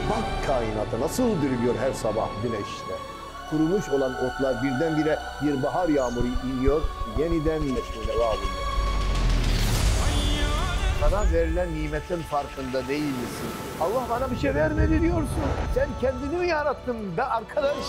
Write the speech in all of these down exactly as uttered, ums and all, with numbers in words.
Bak kainata nasıl diriliyor her sabah güneşte. Kurumuş olan otlar birdenbire bir bahar yağmuru iniyor, yeniden neşve buluyor. Sana verilen nimetin farkında değil misin? Allah bana bir şey vermedi diyorsun. Sen kendini mi yarattın be arkadaş?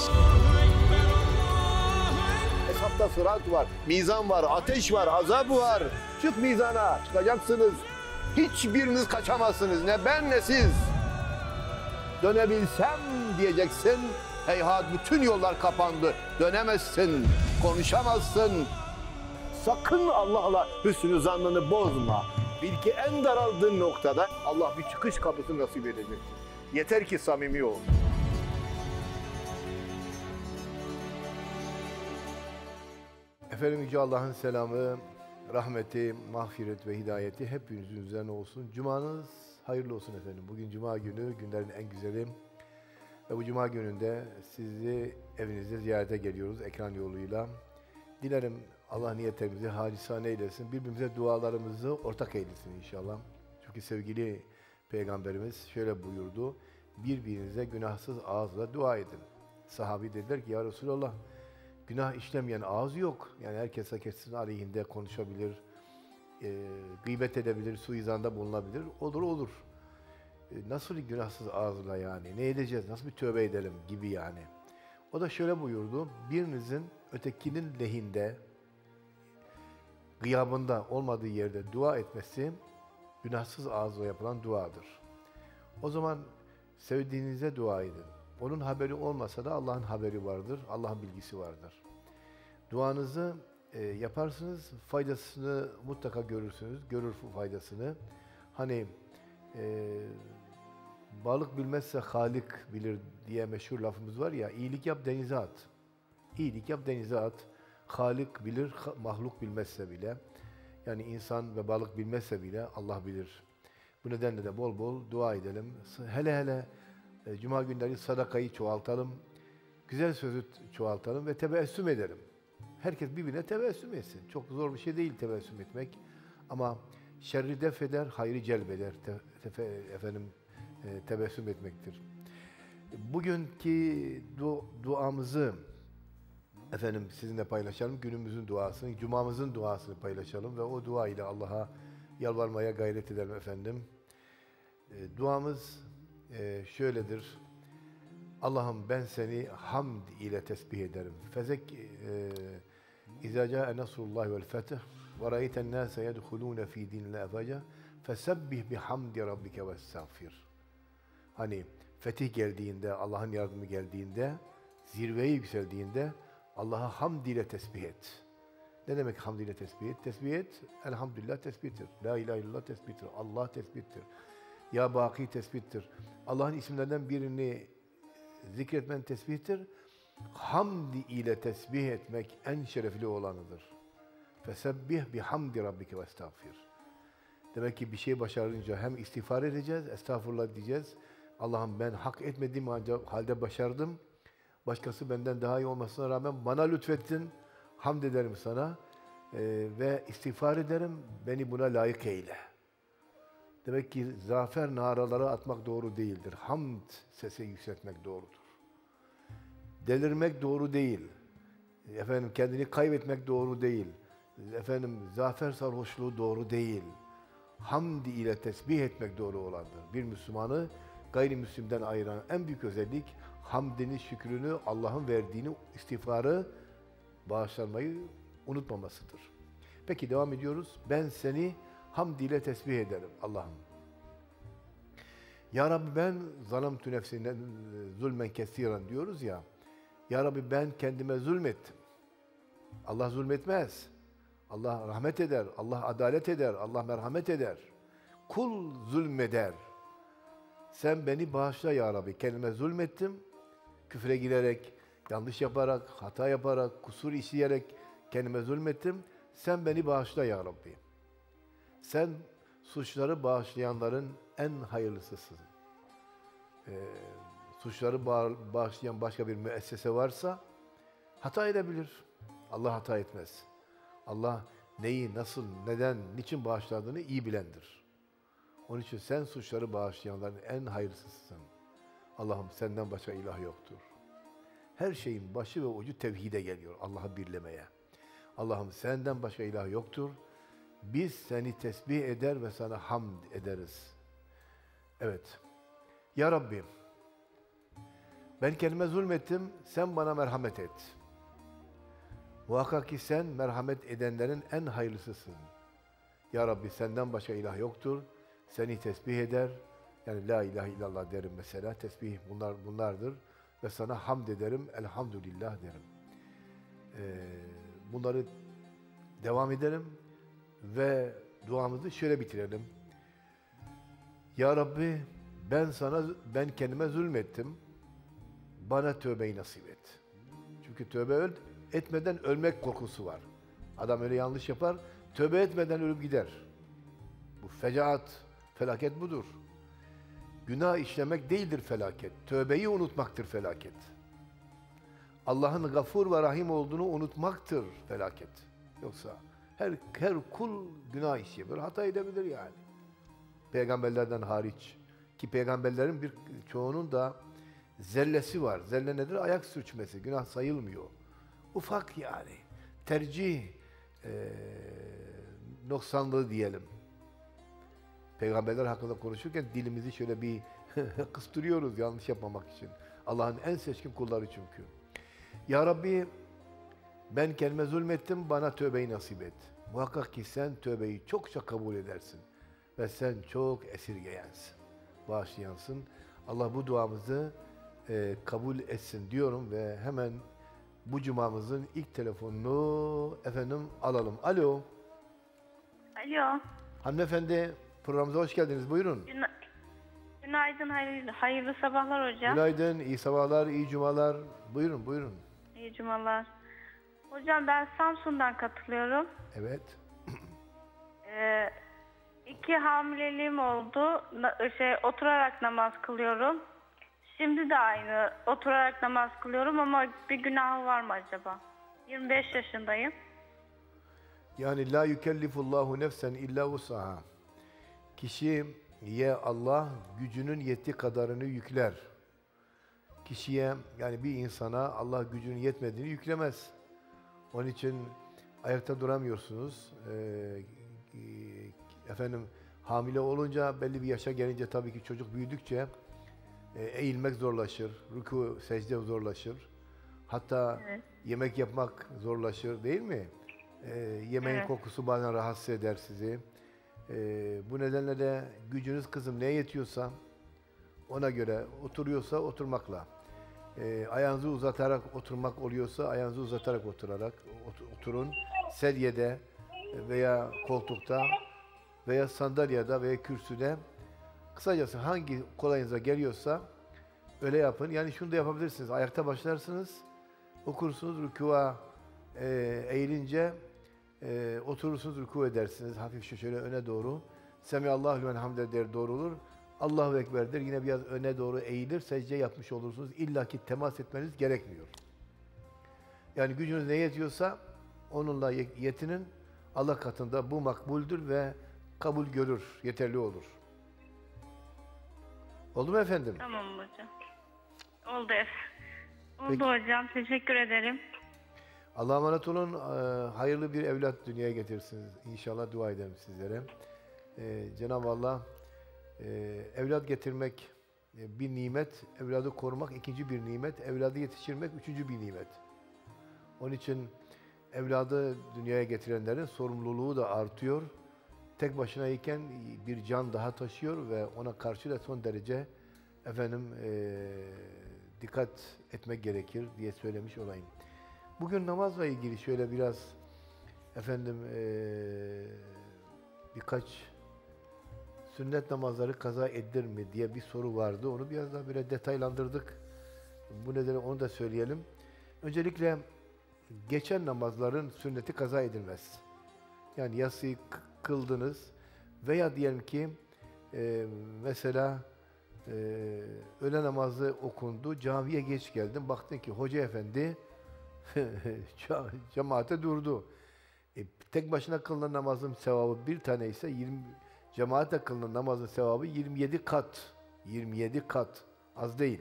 Hesapta sırat var, mizan var, ateş var, azap var. Çık mizana, çıkacaksınız. Hiçbiriniz kaçamazsınız, ne ben ne siz. Dönebilsem diyeceksin, heyhat bütün yollar kapandı. Dönemezsin, konuşamazsın. Sakın Allah'la hüsnü zannını bozma. Bil ki en daraldığın noktada Allah bir çıkış kapısı nasip edecek. Yeter ki samimi ol. Efendim Yüce Allah'ın selamı, rahmeti, mağfiret ve hidayeti hepinizin üzerine olsun. Cumanız hayırlı olsun efendim. Bugün Cuma günü, günlerin en güzeli. Ve bu Cuma gününde sizi evinizde ziyarete geliyoruz ekran yoluyla. Dilerim Allah niyetlerimizi halisane eylesin. Birbirimize dualarımızı ortak eylesin inşallah. Çünkü sevgili Peygamberimiz şöyle buyurdu. Birbirinize günahsız ağızla dua edin. Sahabi dediler ki ya Resulallah, günah işlemeyen ağız yok. Yani herkes herkesin aleyhinde konuşabilir, e, gıybet edebilir, suizanda bulunabilir. Olur olur. E, nasıl günahsız ağızla yani? Ne edeceğiz? Nasıl bir tövbe edelim gibi yani. O da şöyle buyurdu. Birinizin ötekinin lehinde, gıyabında olmadığı yerde dua etmesi günahsız ağızla yapılan duadır. O zaman sevdiğinize dua edin. Onun haberi olmasa da Allah'ın haberi vardır, Allah'ın bilgisi vardır. Duanızı e, yaparsınız, faydasını mutlaka görürsünüz, görür faydasını. Hani e, balık bilmezse Halik bilir diye meşhur lafımız var ya, iyilik yap denize at. İyilik yap denize at. Halik bilir, mahluk bilmezse bile. Yani insan ve balık bilmezse bile Allah bilir. Bu nedenle de bol bol dua edelim. Hele hele e, Cuma günleri sadakayı çoğaltalım. Güzel sözü çoğaltalım ve tebessüm edelim. Herkes birbirine tebessüm etsin. Çok zor bir şey değil tebessüm etmek. Ama şerri def eder, hayrı celbeder. Te, tefe, efendim, e, tebessüm etmektir. Bugünkü du, duamızı efendim sizinle paylaşalım. Günümüzün duasını, cumamızın duasını paylaşalım ve o dua ile Allah'a yalvarmaya gayret edelim efendim. E, duamız e, şöyledir. Allah'ım ben seni hamd ile tesbih ederim. Fezek İzâ câe nasrullâhi vel fetih ve râeyten nâse yedhulûne fî dînillâhi efvâca fesebbih bihamdi rabbike vestağfir. Hani fetih geldiğinde, Allah'ın yardımı geldiğinde, zirveye yükseldiğinde Allah'a hamd ile tesbih et. Ne demek hamd ile tesbih et? Tesbih et, elhamdülillah tesbihtir. La ilahe illallah tesbihtir. Allah tesbihtir. Ya Baki tesbihtir. Allah'ın isimlerinden birini zikretmen tesbihtir. Hamd ile tesbih etmek en şerefli olanıdır. Fesebbih bihamdi rabbike vestağfir. Demek ki bir şey başarınca hem istiğfar edeceğiz, estağfurullah diyeceğiz. Allah'ım ben hak etmediğim halde başardım. Başkası benden daha iyi olmasına rağmen bana lütfettin. Hamd ederim sana ee, ve istiğfar ederim. Beni buna layık eyle. Demek ki zafer naraları atmak doğru değildir. Hamd sesi yükseltmek doğrudur. Delirmek doğru değil. Efendim kendini kaybetmek doğru değil. Efendim zafer sarhoşluğu doğru değil. Hamd ile tesbih etmek doğru olandır. Bir Müslümanı gayrimüslimden ayıran en büyük özellik hamdini, şükrünü, Allah'ın verdiğini, istiğfarı, bağışlanmayı unutmamasıdır. Peki devam ediyoruz. Ben seni hamd ile tesbih ederim Allah'ım. Ya Rabbi ben zalimtu nefsinden zulmen kesiren diyoruz ya. Ya Rabbi ben kendime zulmettim. Allah zulmetmez. Allah rahmet eder. Allah adalet eder. Allah merhamet eder. Kul zulmeder. Sen beni bağışla ya Rabbi. Kendime zulmettim. Küfre girerek, yanlış yaparak, hata yaparak, kusur işleyerek kendime zulmettim. Sen beni bağışla ya Rabbi. Sen suçları bağışlayanların en hayırlısısın. Ee, suçları bağışlayan başka bir müessese varsa hata edebilir. Allah hata etmez. Allah neyi, nasıl, neden, niçin bağışladığını iyi bilendir. Onun için sen suçları bağışlayanların en hayırlısısın. Allah'ım senden başka ilah yoktur. Her şeyin başı ve ucu tevhide geliyor, Allah'ı birlemeye. Allah'ım senden başka ilah yoktur. Biz seni tesbih eder ve sana hamd ederiz. Evet. Ya Rabbi, ben kendime zulmettim, sen bana merhamet et. Muhakkak ki sen merhamet edenlerin en hayırlısısın. Ya Rabbi senden başka ilah yoktur. Seni tesbih eder. Yani la ilahe illallah derim mesela. Tesbih bunlar bunlardır. Ve sana hamd ederim. Elhamdülillah derim. Ee, bunları devam edelim. Ve duamızı şöyle bitirelim. Ya Rabbi ben sana, ben kendime zulmettim. Bana tövbeyi nasip et. Çünkü tövbe etmeden ölmek korkusu var. Adam öyle yanlış yapar, tövbe etmeden ölüp gider. Bu fecaat, felaket budur. Günah işlemek değildir felaket. Tövbeyi unutmaktır felaket. Allah'ın gafur ve rahim olduğunu unutmaktır felaket. Yoksa her her kul günah işleyebilir, hata edebilir yani. Peygamberlerden hariç. Ki peygamberlerin bir çoğunun da zellesi var. Zelle nedir? Ayak sürçmesi. Günah sayılmıyor. Ufak yani. Tercih e, noksanlığı diyelim. Peygamberler hakkında konuşurken dilimizi şöyle bir kıstırıyoruz yanlış yapmamak için. Allah'ın en seçkin kulları çünkü. Ya Rabbi ben kendime zulmettim, bana tövbeyi nasip et. Muhakkak ki sen tövbeyi çokça kabul edersin. Ve sen çok esirgeyensin. Bağışlayansın. Allah bu duamızı e, kabul etsin diyorum ve hemen bu cumamızın ilk telefonunu efendim alalım. Alo. Alo. Hanımefendi programımıza hoş geldiniz. Buyurun. Güna Günaydın, hayırlı, hayırlı sabahlar hocam. Günaydın, iyi sabahlar, iyi cumalar. Buyurun, buyurun. İyi cumalar. Hocam ben Samsun'dan katılıyorum. Evet. Ee, iki hamileliğim oldu. Na- Şey, oturarak namaz kılıyorum. Şimdi de aynı oturarak namaz kılıyorum ama bir günahı var mı acaba? yirmi beş yaşındayım. Yani la yükellifullahu nefsen illa vusaha. Kişiye Allah gücünün yettiği kadarını yükler. Kişiye yani bir insana Allah gücünün yetmediğini yüklemez. Onun için ayakta duramıyorsunuz. Ee, efendim hamile olunca belli bir yaşa gelince tabii ki çocuk büyüdükçe e, eğilmek zorlaşır, rükû, secde zorlaşır. Hatta Evet. yemek yapmak zorlaşır değil mi? Ee, yemeğin Evet. kokusu bazen rahatsız eder sizi. Ee, bu nedenle de gücünüz kızım neye yetiyorsa ona göre oturuyorsa oturmakla. Ee, ayağınızı uzatarak oturmak oluyorsa ayağınızı uzatarak oturarak ot- oturun. Sedyede veya koltukta veya sandalyede veya kürsüde kısacası hangi kolayınıza geliyorsa öyle yapın. Yani şunu da yapabilirsiniz. Ayakta başlarsınız. Okursunuz rükûa e, eğilince e, oturursunuz rükû edersiniz. Hafifçe şöyle öne doğru. Semihallahu limen hamde der doğru olur. Allahu Ekber der. Yine biraz öne doğru eğilir. Secde yapmış olursunuz. İlla ki temas etmeniz gerekmiyor. Yani gücünüz ne yetiyorsa onunla yetinin. Allah katında bu makbuldür ve kabul görür. Yeterli olur. Oldu mu efendim? Tamam hocam. Oldu efendim. Oldu Peki. hocam. Teşekkür ederim. Allah'a emanet olun. Ee, hayırlı bir evlat dünyaya getirsiniz. İnşallah dua ederim sizlere. Ee, Cenab-ı Allah e, evlat getirmek e, bir nimet, evladı korumak ikinci bir nimet, evladı yetiştirmek üçüncü bir nimet. Onun için evladı dünyaya getirenlerin sorumluluğu da artıyor. Tek başına iken bir can daha taşıyor ve ona karşı da son derece efendim e, dikkat etmek gerekir diye söylemiş olayım. Bugün namazla ilgili şöyle biraz efendim e, birkaç sünnet namazları kaza edilir mi diye bir soru vardı. Onu biraz daha böyle detaylandırdık. Bu nedenle onu da söyleyelim. Öncelikle geçen namazların sünneti kaza edilmez. Yani yatsıyı kıldınız veya diyelim ki e, mesela e, öğle namazı okundu, camiye geç geldin, baktın ki hoca efendi cemaate durdu. E, tek başına kılınan namazın sevabı bir tane ise yirmi, cemaatle kılınan namazın sevabı yirmi yedi kat. yirmi yedi kat. Az değil.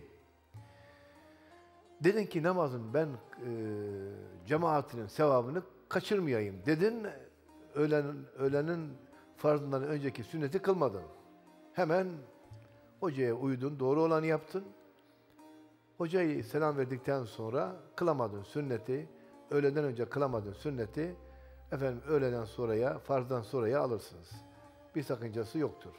Dedin ki namazın ben e, cemaatinin sevabını kaçırmayayım dedin. Öğlenin, öğlenin farzından önceki sünneti kılmadın. Hemen hocaya uydun, doğru olanı yaptın. Hocayı selam verdikten sonra kılamadın sünneti, öğleden önce kılamadın sünneti, efendim öğleden sonraya, farzdan sonraya alırsınız. Bir sakıncası yoktur.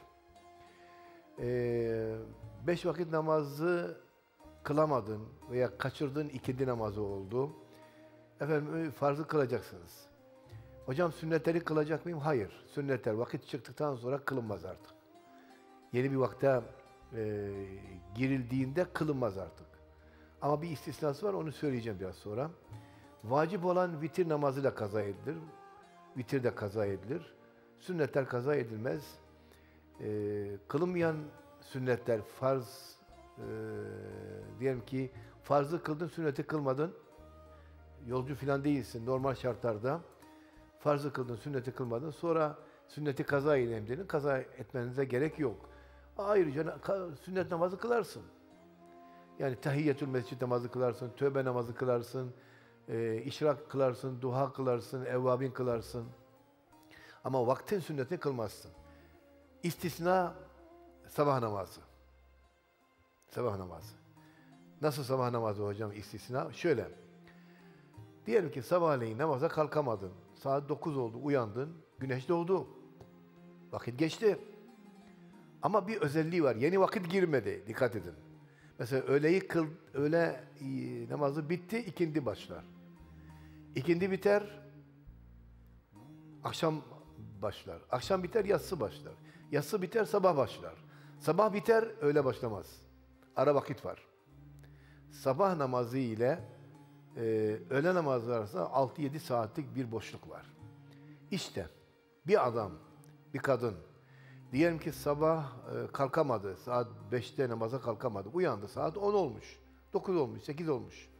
Ee, beş vakit namazı kılamadın veya kaçırdığın ikindi namazı oldu. Efendim farzı kılacaksınız. Hocam sünnetleri kılacak mıyım? Hayır. Sünnetler vakit çıktıktan sonra kılınmaz artık. Yeni bir vakte e, girildiğinde kılınmaz artık. Ama bir istisnası var, onu söyleyeceğim biraz sonra. Vacip olan vitir namazıyla kaza edilir. Vitir de kaza edilir. Sünnetler kaza edilmez. Ee, kılınmayan sünnetler, farz, e, diyelim ki farzı kıldın, sünneti kılmadın. Yolcu falan değilsin normal şartlarda. Farzı kıldın, sünneti kılmadın. Sonra sünneti kaza edeyim dedin. Kaza etmenize gerek yok. Ayrıca sünnet namazı kılarsın. Yani tahiyyetül mescid namazı kılarsın, tövbe namazı kılarsın, e, işrak kılarsın, duha kılarsın, evvabin kılarsın. Ama vaktin sünnetini kılmazsın. İstisna sabah namazı. Sabah namazı. Nasıl sabah namazı hocam istisna? Şöyle. Diyelim ki sabahleyin namaza kalkamadın. Saat dokuz oldu, uyandın, güneş doğdu. Vakit geçti. Ama bir özelliği var. Yeni vakit girmedi. Dikkat edin. Mesela öğleyi kıl, öğle namazı bitti, ikindi başlar. İkindi biter, akşam başlar. Akşam biter, yatsı başlar. Yatsı biter, sabah başlar. Sabah biter, öğle başlamaz. Ara vakit var. Sabah namazı ile e, öğle namazı arasında altı yedi saatlik bir boşluk var. İşte bir adam, bir kadın, diyelim ki sabah e, kalkamadı, saat beşte namaza kalkamadı, uyandı, saat on olmuş, dokuz olmuş, sekiz olmuş.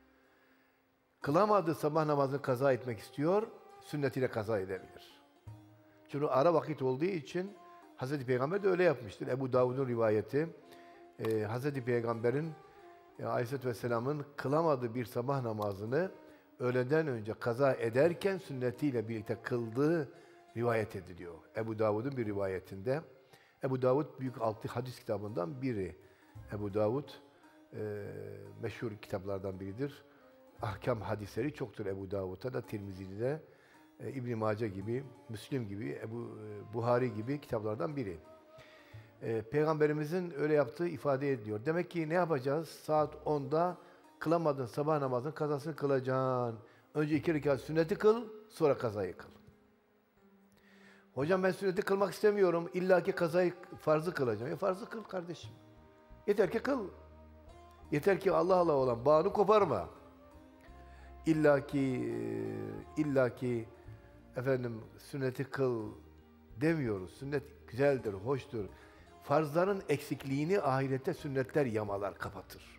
Kılamadı, sabah namazını kaza etmek istiyor, sünnetiyle kaza edebilir. Çünkü ara vakit olduğu için Hazreti Peygamber de öyle yapmıştır. Ebu Davud'un rivayeti, e, Hazreti Peygamber'in e, Aleyhisselatü Vesselam'ın kılamadığı bir sabah namazını öğleden önce kaza ederken sünnetiyle birlikte kıldığı rivayet ediliyor. Ebu Davud'un bir rivayetinde. Ebu Davud büyük altı hadis kitabından biri. Ebu Davud e, meşhur kitaplardan biridir. Ahkam hadisleri çoktur Ebu Davud'da da, Tirmizi'de, e, İbn-i Mace gibi, Müslim gibi, Ebu e, Buhari gibi kitaplardan biri. E, Peygamberimizin öyle yaptığı ifade ediliyor. Demek ki ne yapacağız? Saat onda kılamadın sabah namazının kazasını kılacaksın. Önce iki rekat sünneti kıl, sonra kazayı kıl. Hocam ben sünneti kılmak istemiyorum. İlla ki kazayı, farzı kılacağım. Ya farzı kıl kardeşim. Yeter ki kıl. Yeter ki Allah Allah olan bağını koparma. İlla ki illa ki efendim sünneti kıl demiyoruz. Sünnet güzeldir, hoştur. Farzların eksikliğini ahirette sünnetler yamalar, kapatır.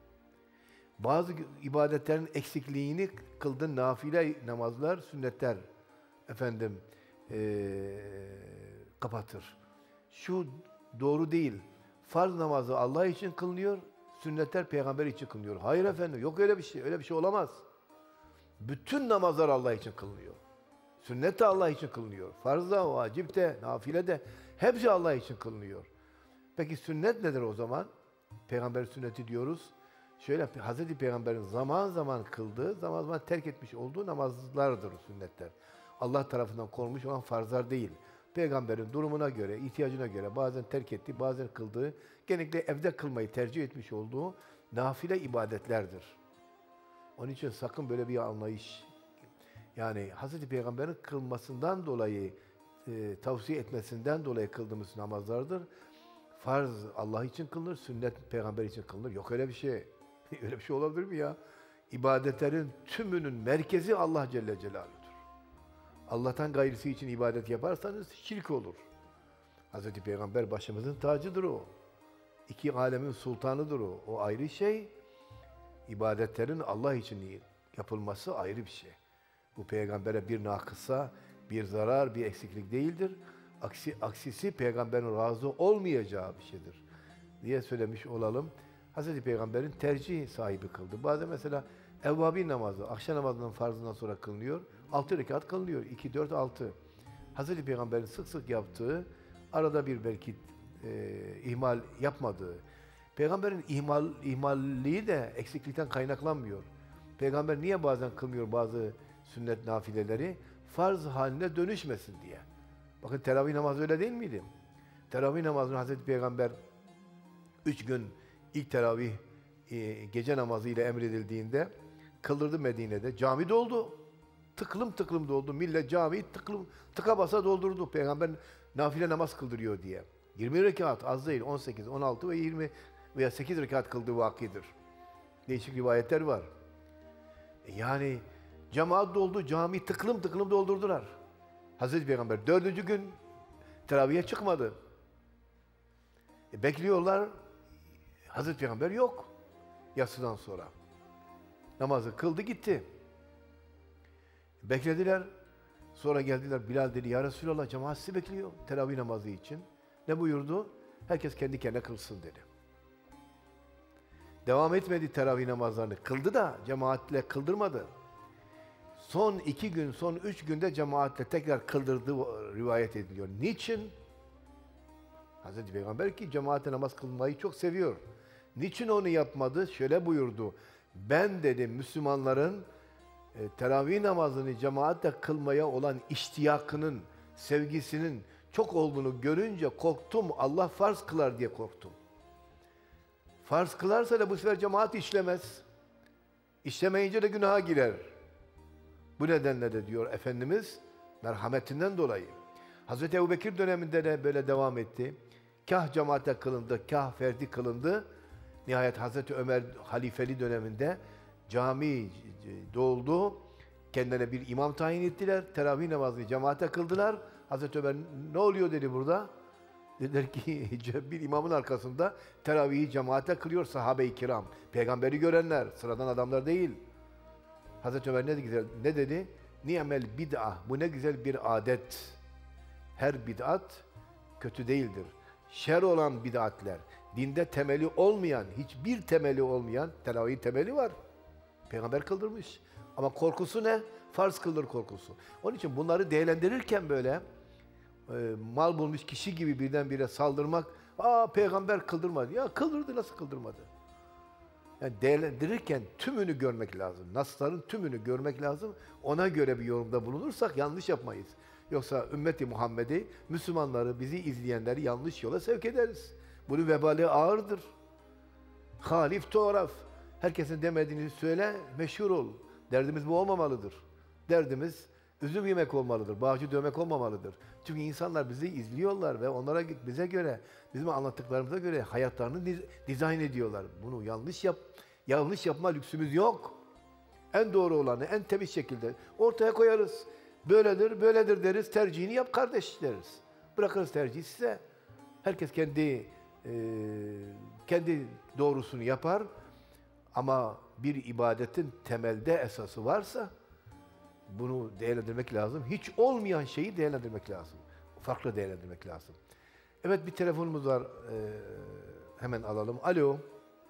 Bazı ibadetlerin eksikliğini kıldığın nafile namazlar, sünnetler efendim Ee, kapatır. Şu doğru değil. Farz namazı Allah için kılınıyor, sünnetler peygamber için kılınıyor. Hayır efendim, yok öyle bir şey. Öyle bir şey olamaz. Bütün namazlar Allah için kılınıyor. Sünnet de Allah için kılınıyor. Farz da, vacip de, nafile de hepsi Allah için kılınıyor. Peki sünnet nedir o zaman? Peygamber sünneti diyoruz. Şöyle Hazreti Peygamber'in zaman zaman kıldığı, zaman zaman terk etmiş olduğu namazlardır sünnetler. Allah tarafından konulmuş olan farzlar değil. Peygamberin durumuna göre, ihtiyacına göre bazen terk ettiği, bazen kıldığı, genellikle evde kılmayı tercih etmiş olduğu nafile ibadetlerdir. Onun için sakın böyle bir anlayış, yani Hazreti Peygamber'in kılmasından dolayı, e, tavsiye etmesinden dolayı kıldığımız namazlardır. Farz Allah için kılınır, sünnet Peygamber için kılınır. Yok öyle bir şey. Öyle bir şey olabilir mi ya? İbadetlerin tümünün merkezi Allah Celle Celaluhu'dur. Allah'tan gayrısı için ibadet yaparsanız şirk olur. Hazreti Peygamber başımızın tacıdır o. İki alemin sultanıdır o. O ayrı şey. İbadetlerin Allah için yapılması ayrı bir şey. Bu peygambere bir nakısa, bir zarar, bir eksiklik değildir. Aksi, aksisi peygamberin razı olmayacağı bir şeydir. diye söylemiş olalım. Hazreti Peygamber'in tercih sahibi kıldı. Bazen mesela evvabi namazı, akşam namazının farzından sonra kılınıyor. altı rekat kılınıyor. iki, dört, altı. Hazreti Peygamber'in sık sık yaptığı, arada bir belki e, ihmal yapmadığı. Peygamber'in ihmal, ihmalliği de eksiklikten kaynaklanmıyor. Peygamber niye bazen kılmıyor bazı sünnet nafileleri? Farz haline dönüşmesin diye. Bakın teravih namazı öyle değil miydi? Teravih namazını Hazreti Peygamber üç gün ilk teravih e, gece namazı ile emredildiğinde kıldırdı Medine'de. Cami doldu. Tıklım tıklım doldu. Millet camiyi tıklım, tıka basa doldurdu. Peygamber nafile namaz kıldırıyor diye. yirmi rekat az değil. on sekiz, on altı ve yirmi veya sekiz rekat kıldığı vakidir. Değişik rivayetler var. E yani cemaat doldu. Cami tıklım tıklım doldurdular. Hazreti Peygamber dördüncü gün teraviye çıkmadı. E bekliyorlar. Hazreti Peygamber yok. Yatsıdan sonra. Namazı kıldı gitti. Beklediler. Sonra geldiler. Bilal dedi ya Resulallah cemaat sizi bekliyor teravih namazı için. Ne buyurdu? Herkes kendi kendine kılsın dedi. Devam etmedi teravih namazlarını. Kıldı da cemaatle kıldırmadı. Son iki gün, son üç günde cemaatle tekrar kıldırdığı rivayet ediliyor. Niçin? Hazreti Peygamber ki cemaatle namaz kılmayı çok seviyor. Niçin onu yapmadı? Şöyle buyurdu. Ben dedi Müslümanların e, teravih namazını cemaatle kılmaya olan iştiyakının, sevgisinin çok olduğunu görünce korktum. Allah farz kılar diye korktum. Farz kılarsa da bu sefer cemaat işlemez. İşlemeyince de günaha girer. Bu nedenle de diyor Efendimiz merhametinden dolayı. Hazreti Ebubekir döneminde de böyle devam etti. Kah cemaate kılındı, kah ferdi kılındı. Nihayet Hazreti Ömer halifeli döneminde cami doldu. Kendine bir imam tayin ettiler. Teravih namazını cemaate kıldılar. Hazreti Ömer ne oluyor dedi burada. Dediler ki bir imamın arkasında teravihi cemaate kılıyor sahabe-i kiram. Peygamberi görenler, sıradan adamlar değil. Hazreti Ömer ne güzel ne dedi? Ni'mel bid'a. Bu ne güzel bir adet. Her bid'at kötü değildir. Şer olan bid'atler, dinde temeli olmayan, hiçbir temeli olmayan, teravih temeli var. Peygamber kıldırmış. Ama korkusu ne? Farz kıldır korkusu. Onun için bunları değerlendirirken böyle e, mal bulmuş kişi gibi birdenbire saldırmak, aa peygamber kıldırmadı. Ya kıldırdı, nasıl kıldırmadı? Yani değerlendirirken tümünü görmek lazım. Nasların tümünü görmek lazım. Ona göre bir yorumda bulunursak yanlış yapmayız. Yoksa ümmeti Muhammed'i, Müslümanları, bizi izleyenleri yanlış yola sevk ederiz. Bunun vebali ağırdır. Halif tuaraf. Herkesin demediğini söyle, meşhur ol. Derdimiz bu olmamalıdır. Derdimiz üzüm yemek olmalıdır, bağcı dövmek olmamalıdır. Çünkü insanlar bizi izliyorlar ve onlara bize göre, bizim anlattıklarımıza göre hayatlarını diz, dizayn ediyorlar. Bunu yanlış yap, yanlış yapma lüksümüz yok. En doğru olanı, en temiz şekilde ortaya koyarız. Böyledir, böyledir deriz, tercihini yap kardeş deriz. Bırakırız tercihi size. Herkes kendi e, kendi doğrusunu yapar. Ama bir ibadetin temelde esası varsa bunu değerlendirmek lazım. Hiç olmayan şeyi değerlendirmek lazım. Farklı değerlendirmek lazım. Evet, bir telefonumuz var. Ee, hemen alalım. Alo.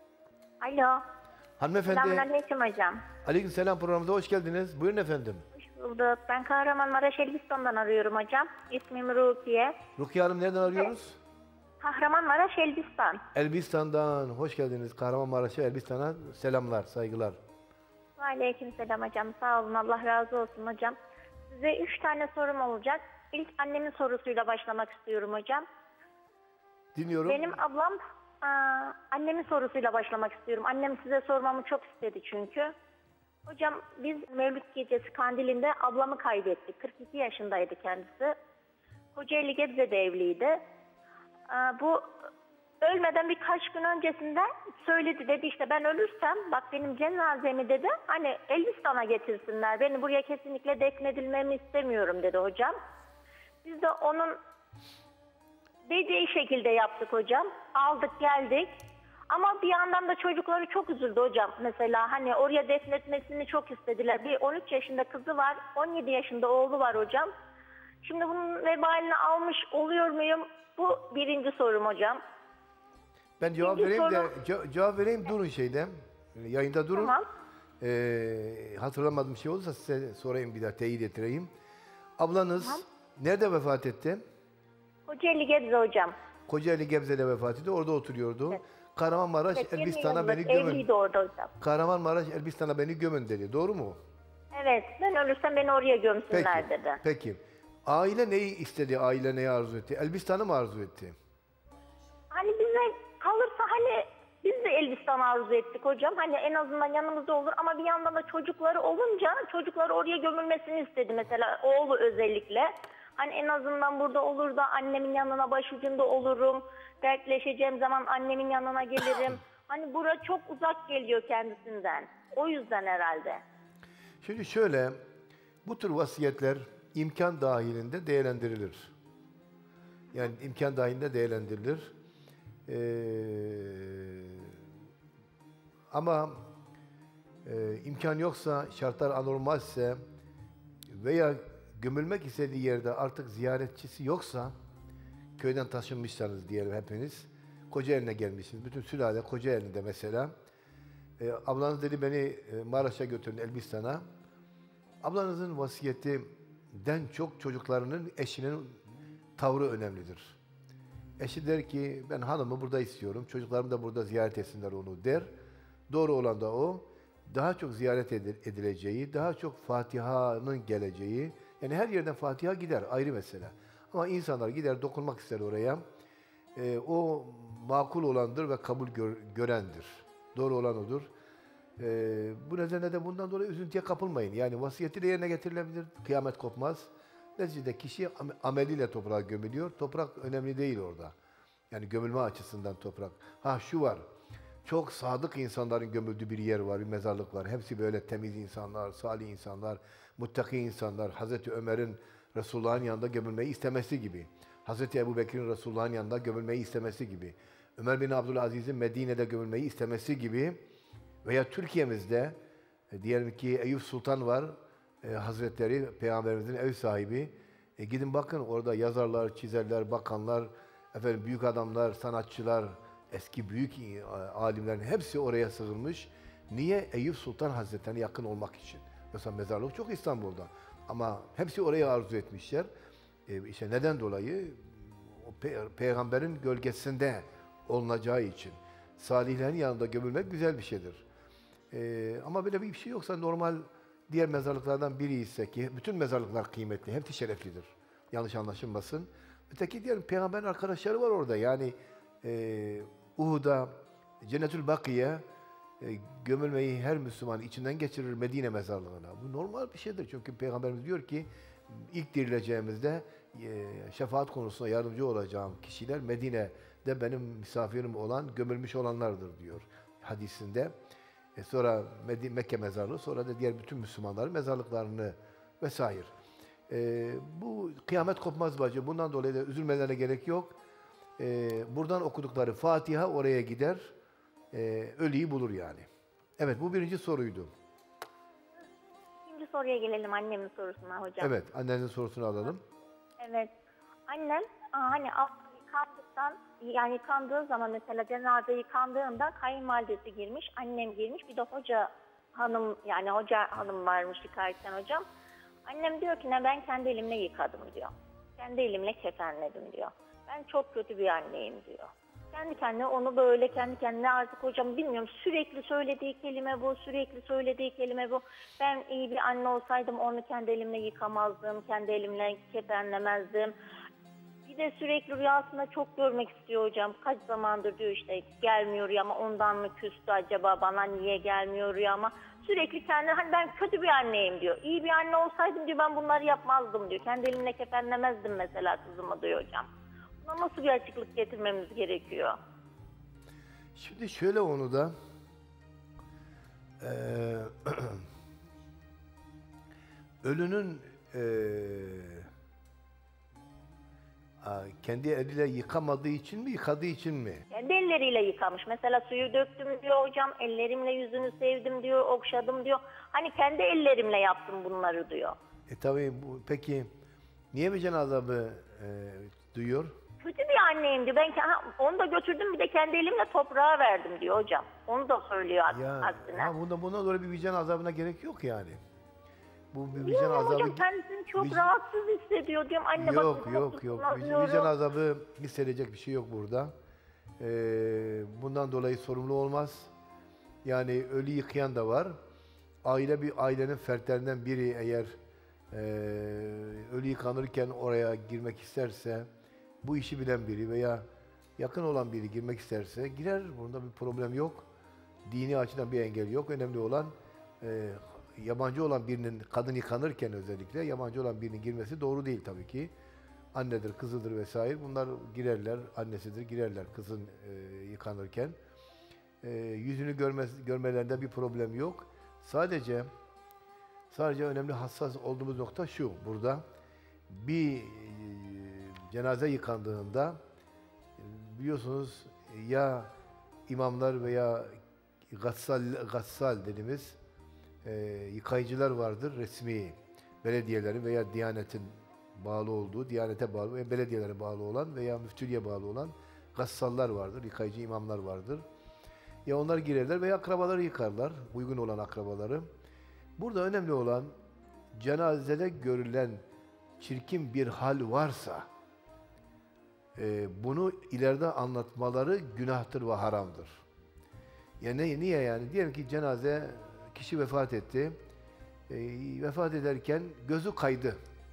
Alo. Hanımefendi. Selamünaleyküm hocam. Aleykümselam, programımıza hoş geldiniz. Buyurun efendim. Hoş bulduk. Ben Kahramanmaraş Elbistan'dan arıyorum hocam. İsmim Rukiye. Rukiye Hanım, nereden arıyoruz? Kahramanmaraş Elbistan. Elbistan'dan. Hoş geldiniz. Kahramanmaraş'a, Elbistan'a selamlar, saygılar. Aleyküm selam hocam. Sağ olun. Allah razı olsun hocam. Size üç tane sorum olacak. İlk annemin sorusuyla başlamak istiyorum hocam. Dinliyorum. Benim ablam aa, annemin sorusuyla başlamak istiyorum. Annem size sormamı çok istedi çünkü. Hocam biz Mevlüt gecesi kandilinde ablamı kaybettik. kırk iki yaşındaydı kendisi. Kocaeli Gebze'de evliydi. Aa, bu ölmeden birkaç gün öncesinde söyledi, dedi işte ben ölürsem bak benim cenazemi dedi hani Elbistan'a getirsinler. Beni buraya kesinlikle defnedilmemi istemiyorum dedi hocam. Biz de onun dediği şekilde yaptık hocam. Aldık geldik. Ama bir yandan da çocukları çok üzüldü hocam. Mesela hani oraya defnetmesini çok istediler. Bir on üç yaşında kızı var, on yedi yaşında oğlu var hocam. Şimdi bunun vebalini almış oluyor muyum? Bu birinci sorum hocam. Ben cevap İkinci vereyim de soru- ce- cevap vereyim durun şeyde. Yayında durun. Tamam. Ee, hatırlamadığım bir şey olursa size sorayım bir daha teyit ettireyim. Ablanız Tamam. nerede vefat etti? Kocaeli Gebze hocam. Kocaeli Gebze'de vefat etti. Orada oturuyordu. Evet. Kahramanmaraş Evet, yirmi Elbistan'a yıllık beni gömün. evliydi orada hocam. Kahramanmaraş Elbistan'a beni gömün dedi. Doğru mu? Evet, ben ölürsem beni oraya Peki. gömsünler dedi. Peki. Aile neyi istedi? Aile neyi arzu etti? Elbistan'ı mı arzu etti? Hani bize kalırsa hani biz de Elbistan arzu ettik hocam. Hani en azından yanımızda olur ama bir yandan da çocukları olunca çocukları oraya gömülmesini istedi mesela oğlu özellikle. Hani en azından burada olur da annemin yanına başucunda olurum. Dertleşeceğim zaman annemin yanına gelirim. Hani bura çok uzak geliyor kendisinden. O yüzden herhalde. Şimdi şöyle, bu tür vasiyetler imkan dahilinde değerlendirilir. Yani imkan dahilinde değerlendirilir. Ee, ama e, imkan yoksa, şartlar anormalse veya gömülmek istediği yerde artık ziyaretçisi yoksa, köyden taşınmışsanız diyelim hepiniz, Kocaeli'ne gelmişsiniz. Bütün sülale Kocaeli'nde mesela. E, ablanız dedi beni e, Maraş'a götürün, Elbistan'a. Ablanızın vasiyetinden çok çocuklarının, eşinin tavrı önemlidir. Eşi der ki ben hanımı burada istiyorum, çocuklarım da burada ziyaret etsinler onu der. Doğru olan da o. Daha çok ziyaret edileceği, daha çok Fatiha'nın geleceği. Yani her yerden Fatiha gider, ayrı mesele. Ama insanlar gider, dokunmak ister oraya. E, o makul olandır ve kabul gör, görendir. Doğru olan odur. Ee, bu nedenle de bundan dolayı üzüntüye kapılmayın. Yani vasiyeti de yerine getirilebilir, kıyamet kopmaz. Neticede kişi am- ameliyle toprağa gömülüyor. Toprak önemli değil orada. Yani gömülme açısından toprak. Ha şu var, çok sadık insanların gömüldüğü bir yer var, bir mezarlık var. Hepsi böyle temiz insanlar, salih insanlar, muttaki insanlar. Hazreti Ömer'in Resulullah'ın yanında gömülmeyi istemesi gibi. Hazreti Ebubekir'in Resulullah'ın yanında gömülmeyi istemesi gibi. Ömer bin Abdülaziz'in Medine'de gömülmeyi istemesi gibi. Veya Türkiye'mizde e, diyelim ki Eyüp Sultan var, e, Hazretleri, Peygamberimizin ev sahibi. E, gidin bakın orada yazarlar, çizerler, bakanlar, efendim büyük adamlar, sanatçılar, eski büyük e, alimlerin hepsi oraya sığınmış. Niye? Eyüp Sultan Hazretleri'ne yakın olmak için. Mesela mezarlık çok İstanbul'da. Ama hepsi oraya arzu etmişler. E, işte neden dolayı? O pe- peygamberin gölgesinde olunacağı için. Salihlerin yanında gömülmek güzel bir şeydir. Ee, ama böyle bir şey yoksa normal diğer mezarlıklardan biri ise ki bütün mezarlıklar kıymetli, hepsi şereflidir. Yanlış anlaşılmasın. Öteki diyelim peygamberin arkadaşları var orada. Yani e, Uhud'a, Cennetül Bakiye e, gömülmeyi her Müslüman içinden geçirir Medine mezarlığına. Bu normal bir şeydir. Çünkü peygamberimiz diyor ki ilk dirileceğimizde e, şefaat konusunda yardımcı olacağım kişiler Medine'de benim misafirim olan gömülmüş olanlardır diyor hadisinde. E sonra Medine, Mekke mezarlığı, sonra da diğer bütün Müslümanların mezarlıklarını vesaire. E, bu kıyamet kopmaz bacı. Bundan dolayı da üzülmelerine gerek yok. E, buradan okudukları Fatiha oraya gider. E, ölüyü bulur yani. Evet, bu birinci soruydu. İkinci soruya gelelim annemin sorusuna hocam. Evet, annenizin sorusunu alalım. Evet. Annem aa, hani af- yıkandıktan yani yıkandığı zaman mesela cenaze yıkandığında kayınvalidesi girmiş, annem girmiş, bir de hoca hanım yani hoca hanım varmış yıkarken hocam. Annem diyor ki ne ben kendi elimle yıkadım diyor. Kendi elimle kefenledim diyor. Ben çok kötü bir anneyim diyor. Kendi kendine onu böyle kendi kendine artık hocam bilmiyorum sürekli söylediği kelime bu, sürekli söylediği kelime bu. Ben iyi bir anne olsaydım onu kendi elimle yıkamazdım, kendi elimle kefenlemezdim. Bir de sürekli rüyasında çok görmek istiyor hocam. Kaç zamandır diyor işte gelmiyor rüyama ondan mı küstü acaba bana niye gelmiyor rüyama. Sürekli kendi hani ben kötü bir anneyim diyor. İyi bir anne olsaydım diyor ben bunları yapmazdım diyor. Kendi elimle kefenlemezdim mesela kızımı diyor hocam. Buna nasıl bir açıklık getirmemiz gerekiyor? Şimdi şöyle onu da eee ölünün eee kendi eliyle yıkamadığı için mi, yıkadığı için mi? Kendi elleriyle yıkamış. Mesela suyu döktüm diyor hocam. Ellerimle yüzünü sevdim diyor, okşadım diyor. Hani kendi ellerimle yaptım bunları diyor. E tabii bu, peki niye vicdan azabı e, duyuyor? kötü bir anneyim diyor. Ben ha, onu da götürdüm bir de kendi elimle toprağa verdim diyor hocam. Onu da söylüyor Ya, aslında. ha bunda, buna doğru bir vicdan azabına gerek yok yani. Bu bir vicdan Bilmiyorum azabı... hocam kendisini çok Vic- rahatsız hissediyor diyorum. Anne Yok bakın, yok yok. Vic- diyorum. Vicdan azabı hissedecek bir şey yok burada. Ee, bundan dolayı sorumlu olmaz. Yani ölü yıkayan da var. Aile bir ailenin fertlerinden biri eğer e, ölü yıkanırken oraya girmek isterse, bu işi bilen biri veya yakın olan biri girmek isterse girer. Bunda bir problem yok. Dini açıdan bir engel yok. Önemli olan e, yabancı olan birinin, kadın yıkanırken özellikle yabancı olan birinin girmesi doğru değil tabii ki. Annedir, kızıdır vesaire. Bunlar girerler, annesidir, girerler kızın e, yıkanırken. E, yüzünü görmez, görmelerinde bir problem yok. Sadece sadece önemli hassas olduğumuz nokta şu burada. Bir e, cenaze yıkandığında e, biliyorsunuz ya imamlar veya gassal, gassal dediğimiz e, yıkayıcılar vardır resmi belediyelerin veya Diyanet'in bağlı olduğu, Diyanet'e bağlı ve belediyelere bağlı olan veya müftülüğe bağlı olan gassallar vardır, yıkayıcı imamlar vardır. Ya onlar girerler veya akrabaları yıkarlar, uygun olan akrabaları. Burada önemli olan cenazede görülen çirkin bir hal varsa e, bunu ileride anlatmaları günahtır ve haramdır. Yani niye yani? Diyelim ki cenaze kişi vefat etti. E, vefat ederken gözü kaydı.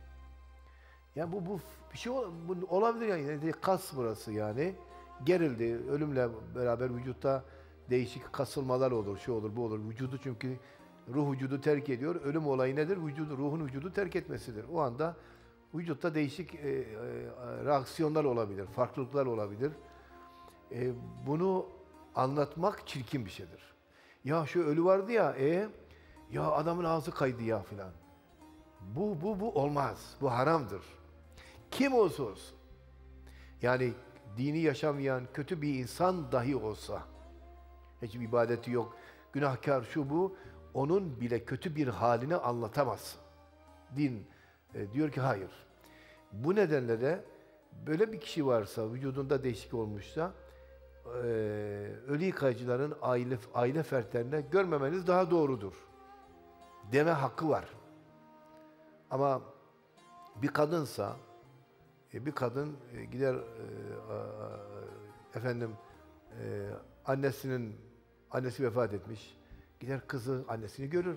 Yani bu bu bir şey ol- bu olabilir yani. Yani kas burası yani. Gerildi. Ölümle beraber vücutta değişik kasılmalar olur, şu olur, bu olur. Vücudu çünkü ruh vücudu terk ediyor. Ölüm olayı nedir? Vücudu, ruhun vücudu terk etmesidir. O anda vücutta değişik e, e, reaksiyonlar olabilir, farklılıklar olabilir. E, bunu anlatmak çirkin bir şeydir. Ya şu ölü vardı ya, e ya adamın ağzı kaydı ya filan. Bu bu bu olmaz. Bu haramdır. Kim olsa olsun. Yani dini yaşamayan kötü bir insan dahi olsa, hiç ibadeti yok, günahkar şu bu, onun bile kötü bir halini anlatamaz. Din e, diyor ki hayır. Bu nedenle de böyle bir kişi varsa, vücudunda değişik olmuşsa, e, ölü yıkayıcıların aile, aile fertlerine görmemeniz daha doğrudur. Deme hakkı var. Ama bir kadınsa, e, bir kadın e, gider e, a, efendim e, annesinin annesi vefat etmiş, gider kızı annesini görür,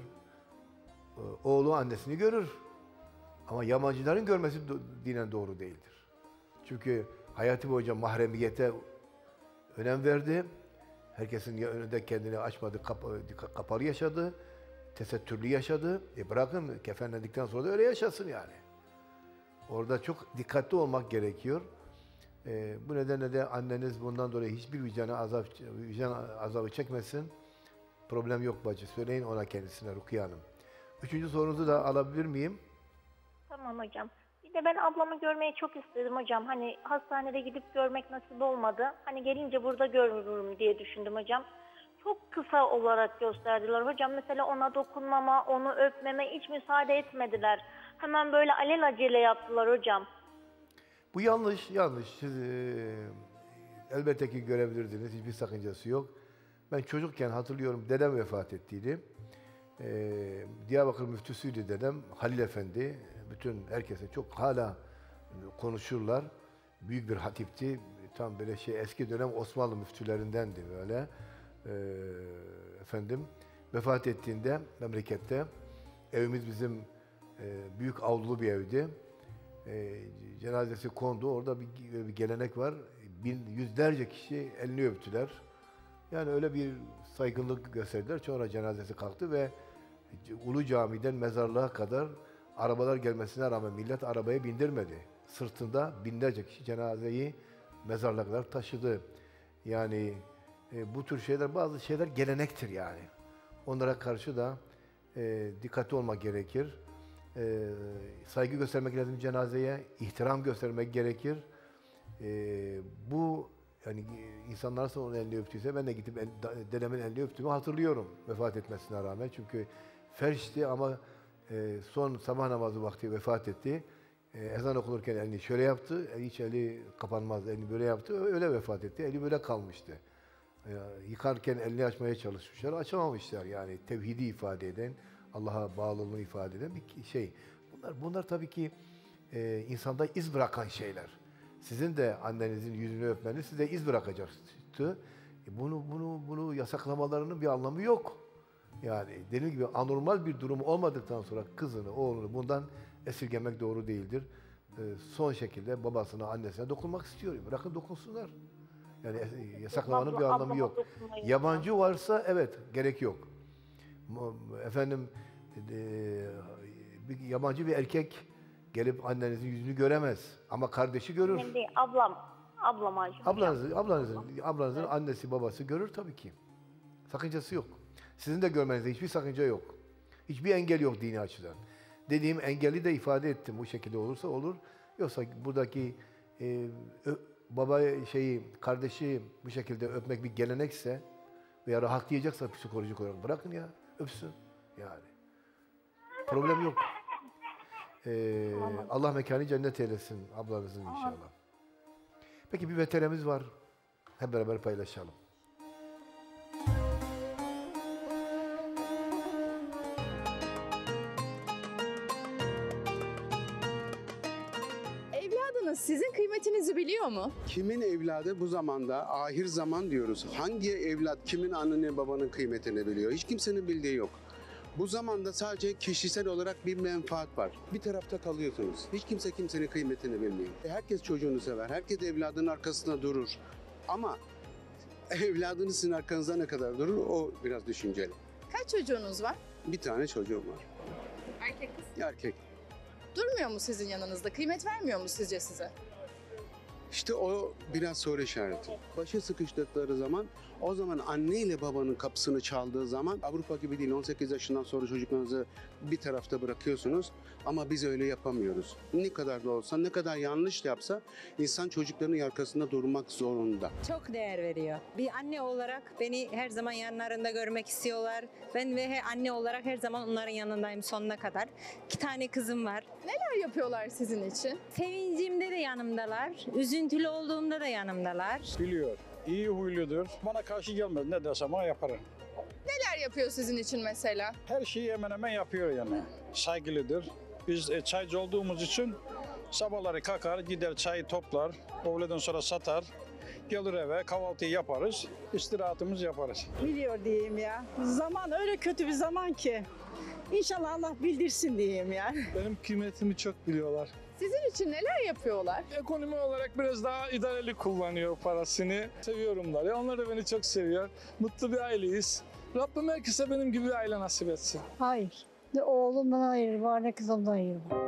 e, oğlu annesini görür. Ama yabancıların görmesi do- dinen doğru değildir. Çünkü Hayati Hoca mahremiyete önem verdi. Herkesin ya- önünde kendini açmadı, kapa- kapalı yaşadı, tesettürlü yaşadı. E bırakın kefenlendikten sonra da öyle yaşasın yani. Orada çok dikkatli olmak gerekiyor. Ee, bu nedenle de anneniz bundan dolayı hiçbir vicdan azap vicdan azabı çekmesin. Problem yok bacı. Söyleyin ona kendisine Rukiye Hanım. Üçüncü sorunuzu da alabilir miyim? Tamam hocam. Bir de ben ablamı görmeyi çok istedim hocam. Hani hastanede gidip görmek nasip olmadı. Hani gelince burada görürüm diye düşündüm hocam. Çok kısa olarak gösterdiler hocam. Mesela ona dokunmama, onu öpmeme hiç müsaade etmediler. Hemen böyle alelacele yaptılar hocam. Bu yanlış, yanlış. Siz e, elbette ki görebilirdiniz. Hiçbir sakıncası yok. Ben çocukken hatırlıyorum dedem vefat ettiydi. Ee, Diyarbakır müftüsüydü dedem, Halil Efendi. Bütün herkese çok hala konuşurlar. Büyük bir hatipti. Tam böyle şey eski dönem Osmanlı müftülerindendi böyle. Ee, efendim vefat ettiğinde memlekette evimiz bizim e, büyük avlulu bir evdi. E, cenazesi kondu. Orada bir, bir gelenek var. Bin, yüzlerce kişi elini öptüler. Yani öyle bir saygınlık gösterdiler. Sonra cenazesi kalktı ve Ulu Cami'den mezarlığa kadar arabalar gelmesine rağmen millet arabaya bindirmedi. Sırtında binlerce kişi cenazeyi mezarlığa kadar taşıdı. Yani e, bu tür şeyler, bazı şeyler gelenektir yani. Onlara karşı da e, dikkatli olmak gerekir. E, saygı göstermek lazım cenazeye, ihtiram göstermek gerekir. E, bu yani insanlar nasıl onun elini öptüyse ben de gidip el, dedemin elini öptüğümü hatırlıyorum vefat etmesine rağmen. Çünkü ferşti ama e, son sabah namazı vakti vefat etti. E, ezan okunurken elini şöyle yaptı, el- hiç eli kapanmaz, elini böyle yaptı, öyle vefat etti. Eli böyle kalmıştı. E, yıkarken elini açmaya çalışmışlar, açamamışlar. Yani tevhidi ifade eden, Allah'a bağlılığını ifade eden bir şey. Bunlar, bunlar tabii ki e, insanda iz bırakan şeyler. Sizin de annenizin yüzünü öpmeniz size iz bırakacaktı. E, bunu bunu bunu yasaklamalarının bir anlamı yok. Yani dediğim gibi anormal bir durum olmadıktan sonra kızını, oğlunu bundan esirgemek doğru değildir. Ee, son şekilde babasına, annesine dokunmak istiyor. Bırakın dokunsunlar. Yani es- yasaklamanın bir Abla- anlamı ablama yok. dokunmayın. Yabancı varsa evet gerek yok. M- Efendim e, bir yabancı bir erkek gelip annenizin yüzünü göremez ama kardeşi görür. Annem değil, ablam. Ablam Hacı. Ablanızın, ablanızın, ablanızın annesi babası görür tabii ki. Sakıncası yok. Sizin de görmenizde hiçbir sakınca yok. Hiçbir engel yok dini açıdan. Dediğim engeli de ifade ettim. Bu şekilde olursa olur. Yoksa buradaki e, ö- baba şeyi, kardeşi bu şekilde öpmek bir gelenekse veya rahatlayacaksa psikolojik olarak bırakın ya, öpsün yani. Problem yok. Ee, Allah mekanı cennet eylesin ablanızın inşallah. Peki bir veterimiz var. Hep beraber paylaşalım. Evladınız sizin kıymetinizi biliyor mu? Kimin evladı bu zamanda ahir zaman diyoruz. Hangi evlat kimin anne babanın kıymetini biliyor? Hiç kimsenin bildiği yok. Bu zamanda sadece kişisel olarak bir menfaat var. Bir tarafta kalıyorsunuz. Hiç kimse kimsenin kıymetini bilmiyor. Herkes çocuğunu sever. Herkes evladının arkasında durur. Ama evladınız sizin arkanızda ne kadar durur o biraz düşünceli. Kaç çocuğunuz var? Bir tane çocuğum var. Erkek kız. Erkek. Durmuyor mu sizin yanınızda? Kıymet vermiyor mu sizce size? İşte o biraz soru işareti. Başa sıkıştıkları zaman o zaman anne ile babanın kapısını çaldığı zaman Avrupa gibi değil on sekiz yaşından sonra çocuklarınızı bir tarafta bırakıyorsunuz ama biz öyle yapamıyoruz. Ne kadar da olsa ne kadar yanlış da yapsa insan çocuklarının arkasında durmak zorunda. Çok değer veriyor. Bir anne olarak beni her zaman yanlarında görmek istiyorlar. Ben ve he- anne olarak her zaman onların yanındayım sonuna kadar. İki tane kızım var. Neler yapıyorlar sizin için? Sevincimde de yanımdalar. Üzüntülü olduğumda da yanımdalar. Biliyor. İyi huyludur. Bana karşı gelmez. Ne dersem ona yaparım. Neler yapıyor sizin için mesela? Her şeyi hemen hemen yapıyor yani. Saygılıdır. Biz e, çaycı olduğumuz için sabahları kalkar, gider çayı toplar. Öğleden sonra satar. Gelir eve kahvaltıyı yaparız. İstirahatımızı yaparız. Biliyor diyeyim ya. Zaman öyle kötü bir zaman ki. İnşallah Allah bildirsin diyeyim ya. Benim kıymetimi çok biliyorlar. Sizin için neler yapıyorlar? Ekonomi olarak biraz daha idareli kullanıyor parasını. Seviyorumlar. Ya onlar da beni çok seviyor. Mutlu bir aileyiz. Rabbim herkese benim gibi bir aile nasip etsin. Hayır. Ne oğlumdan hayır var ne kızımdan hayır var.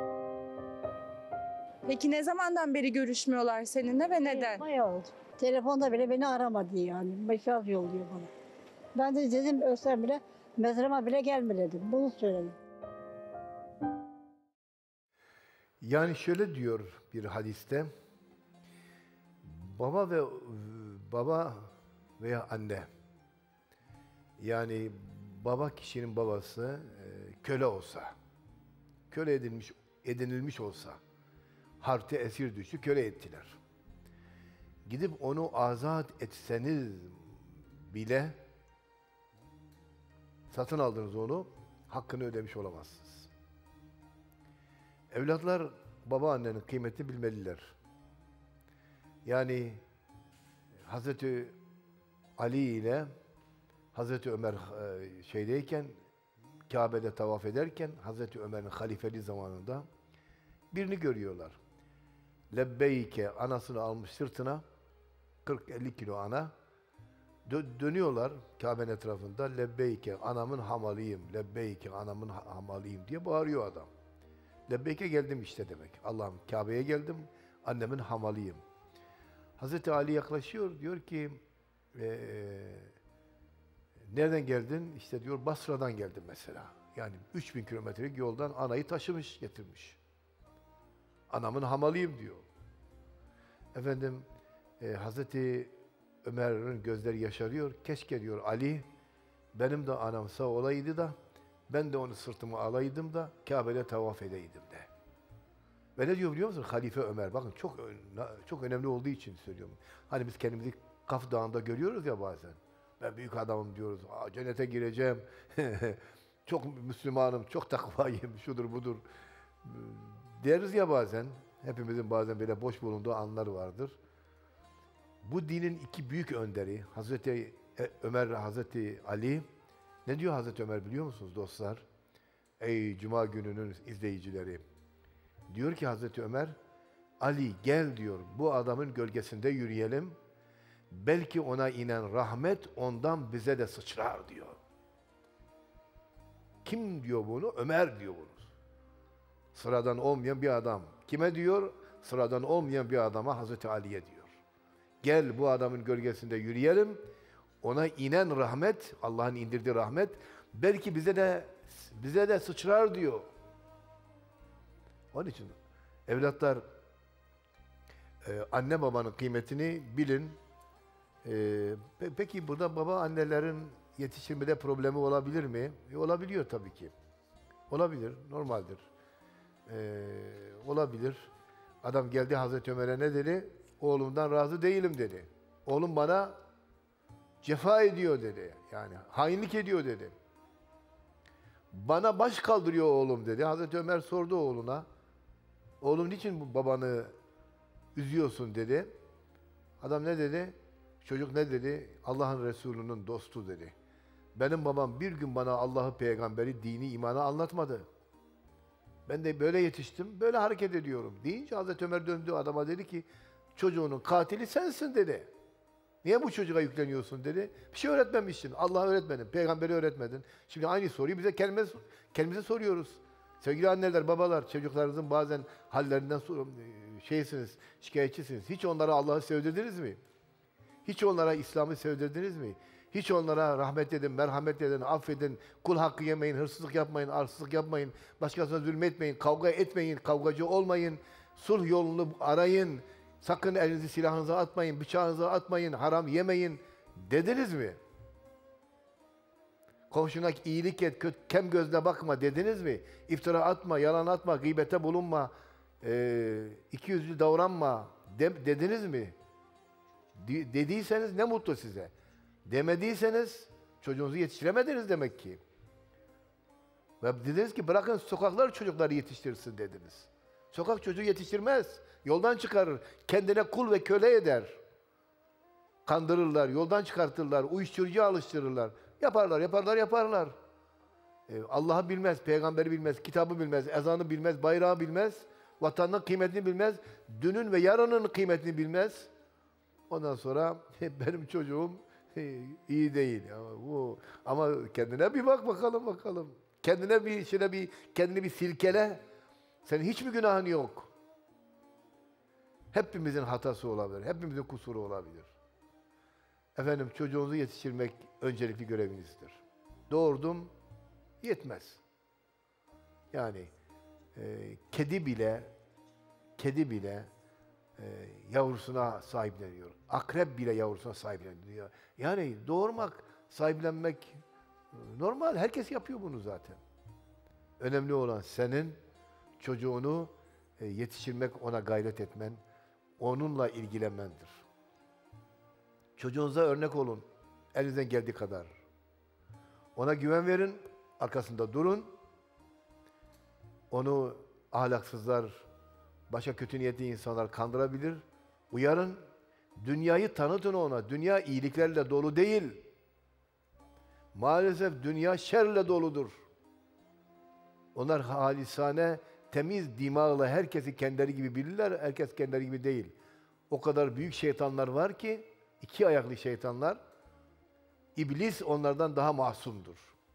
Peki ne zamandan beri görüşmüyorlar seninle ve neden? Bayağı oldu. Telefonda bile beni aramadı yani. Mesaj yolluyor bana. Ben de dedim ölsem bile mezarıma bile gelme dedim. Bunu söyledim. Yani şöyle diyor bir hadiste, baba ve baba veya anne, yani baba kişinin babası e, köle olsa, köle edilmiş edinilmiş olsa, harpte esir düştü, köle ettiler. Gidip onu azat etseniz bile satın aldınız onu, hakkını ödemiş olamazsınız. Evlatlar baba annenin kıymetini bilmeliler. Yani Hazreti Ali ile Hazreti Ömer e, şeydeyken, Kabe'de tavaf ederken Hazreti Ömer'in halifeli zamanında birini görüyorlar. Lebbeyke anasını almış sırtına, kırk elli kilo ana. Dö- dönüyorlar Kabe'nin etrafında, Lebbeyke anamın hamalıyım, Lebbeyke anamın ha- hamalıyım diye bağırıyor adam. Lebbeyke geldim işte demek. Allah'ım Kabe'ye geldim, annemin hamalıyım. Hazreti Ali yaklaşıyor, diyor ki ee, nereden geldin? İşte diyor Basra'dan geldim mesela. Yani üç bin kilometrelik yoldan anayı taşımış, getirmiş. Anamın hamalıyım diyor. Efendim e, Hazreti Ömer'in gözleri yaşarıyor. Keşke diyor Ali, benim de anam sağ olaydı da ben de onu sırtıma alaydım da Kabe'de tavaf edeydim de. Ve ne diyor biliyor musun? Halife Ömer. Bakın çok ö- çok önemli olduğu için söylüyorum. Hani biz kendimizi Kaf Dağı'nda görüyoruz ya bazen. Ben büyük adamım diyoruz. Aa, cennete gireceğim. Çok Müslümanım, çok takvayım, şudur budur. Deriz ya bazen. Hepimizin bazen böyle boş bulunduğu anlar vardır. Bu dinin iki büyük önderi, Hazreti Ömer ve Hazreti Ali. Ne diyor Hazreti Ömer biliyor musunuz dostlar? Ey Cuma gününün izleyicileri. Diyor ki Hazreti Ömer, Ali gel diyor, bu adamın gölgesinde yürüyelim. Belki ona inen rahmet ondan bize de sıçrar diyor. Kim diyor bunu? Ömer diyor bunu. Sıradan olmayan bir adam. Kime diyor? Sıradan olmayan bir adama, Hazreti Ali'ye diyor. Gel bu adamın gölgesinde yürüyelim. Ona inen rahmet, Allah'ın indirdiği rahmet, belki bize de bize de sıçrar diyor. Onun için evlatlar e, anne babanın kıymetini bilin. E, pe- peki burada baba annelerin yetiştirmede problemi olabilir mi? E, olabiliyor tabii ki. Olabilir, normaldir. E, olabilir. Adam geldi Hazreti Ömer'e ne dedi? Oğlumdan razı değilim dedi. Oğlum bana cefa ediyor dedi. Yani hainlik ediyor dedi. Bana baş kaldırıyor oğlum dedi. Hazreti Ömer sordu oğluna. Oğlum niçin bu babanı üzüyorsun dedi. Adam ne dedi? Çocuk ne dedi? Allah'ın Resulü'nün dostu dedi. Benim babam bir gün bana Allah'ı, peygamberi, dini, imanı anlatmadı. Ben de böyle yetiştim, böyle hareket ediyorum. Deyince Hazreti Ömer döndü adama dedi ki, çocuğunun katili sensin dedi. Niye bu çocuğa yükleniyorsun dedi. Bir şey öğretmemişsin. Allah'ı öğretmedin, peygamberi öğretmedin. Şimdi aynı soruyu bize kendimize, kendimize soruyoruz. Sevgili anneler, babalar, çocuklarınızın bazen hallerinden şeysiniz, şikayetçisiniz. Hiç onlara Allah'ı sevdirdiniz mi? Hiç onlara İslam'ı sevdirdiniz mi? Hiç onlara rahmet edin, merhamet edin, affedin, kul hakkı yemeyin, hırsızlık yapmayın, arsızlık yapmayın, başkasına zulmetmeyin, kavga etmeyin, kavgacı olmayın, sulh yolunu arayın, sakın elinizi silahınıza atmayın, bıçağınıza atmayın, haram yemeyin dediniz mi? Komşuna iyilik et, kötü, kem gözle bakma dediniz mi? İftira atma, yalan atma, gıybete bulunma, e, iki yüzlü davranma de, dediniz mi? De, dediyseniz ne mutlu size. Demediyseniz çocuğunuzu yetiştiremediniz demek ki. Ve dediniz ki bırakın sokaklar çocukları yetiştirsin dediniz. Sokak çocuğu yetiştirmez. Yoldan çıkarır. Kendine kul ve köle eder. Kandırırlar, yoldan çıkartırlar, uyuşturucuya alıştırırlar. Yaparlar, yaparlar, yaparlar. Ee, Allah'ı bilmez, peygamberi bilmez, kitabı bilmez, ezanı bilmez, bayrağı bilmez, vatanının kıymetini bilmez, dünün ve yarının kıymetini bilmez. Ondan sonra benim çocuğum iyi değil. Ama, bu, ama kendine bir bak bakalım bakalım. Kendine bir şöyle bir kendini bir silkele. Senin hiç mi günahın yok? Hepimizin hatası olabilir. Hepimizin kusuru olabilir. Efendim çocuğunuzu yetiştirmek öncelikli görevinizdir. Doğurdum yetmez. Yani e, kedi bile kedi bile e, yavrusuna sahipleniyor. Akrep bile yavrusuna sahipleniyor. Yani doğurmak, sahiplenmek normal. Herkes yapıyor bunu zaten. Önemli olan senin çocuğunu e, yetiştirmek, ona gayret etmen, onunla ilgilenmendir. Çocuğunuza örnek olun. Elinizden geldiği kadar. Ona güven verin, arkasında durun. Onu ahlaksızlar, başka kötü niyetli insanlar kandırabilir. Uyarın. Dünyayı tanıtın ona. Dünya iyiliklerle dolu değil. Maalesef dünya şerle doludur. Onlar halisane, temiz dimağla herkesi kendileri gibi bilirler. Herkes kendileri gibi değil. O kadar büyük şeytanlar var ki, iki ayaklı şeytanlar, İblis onlardan daha masumdur.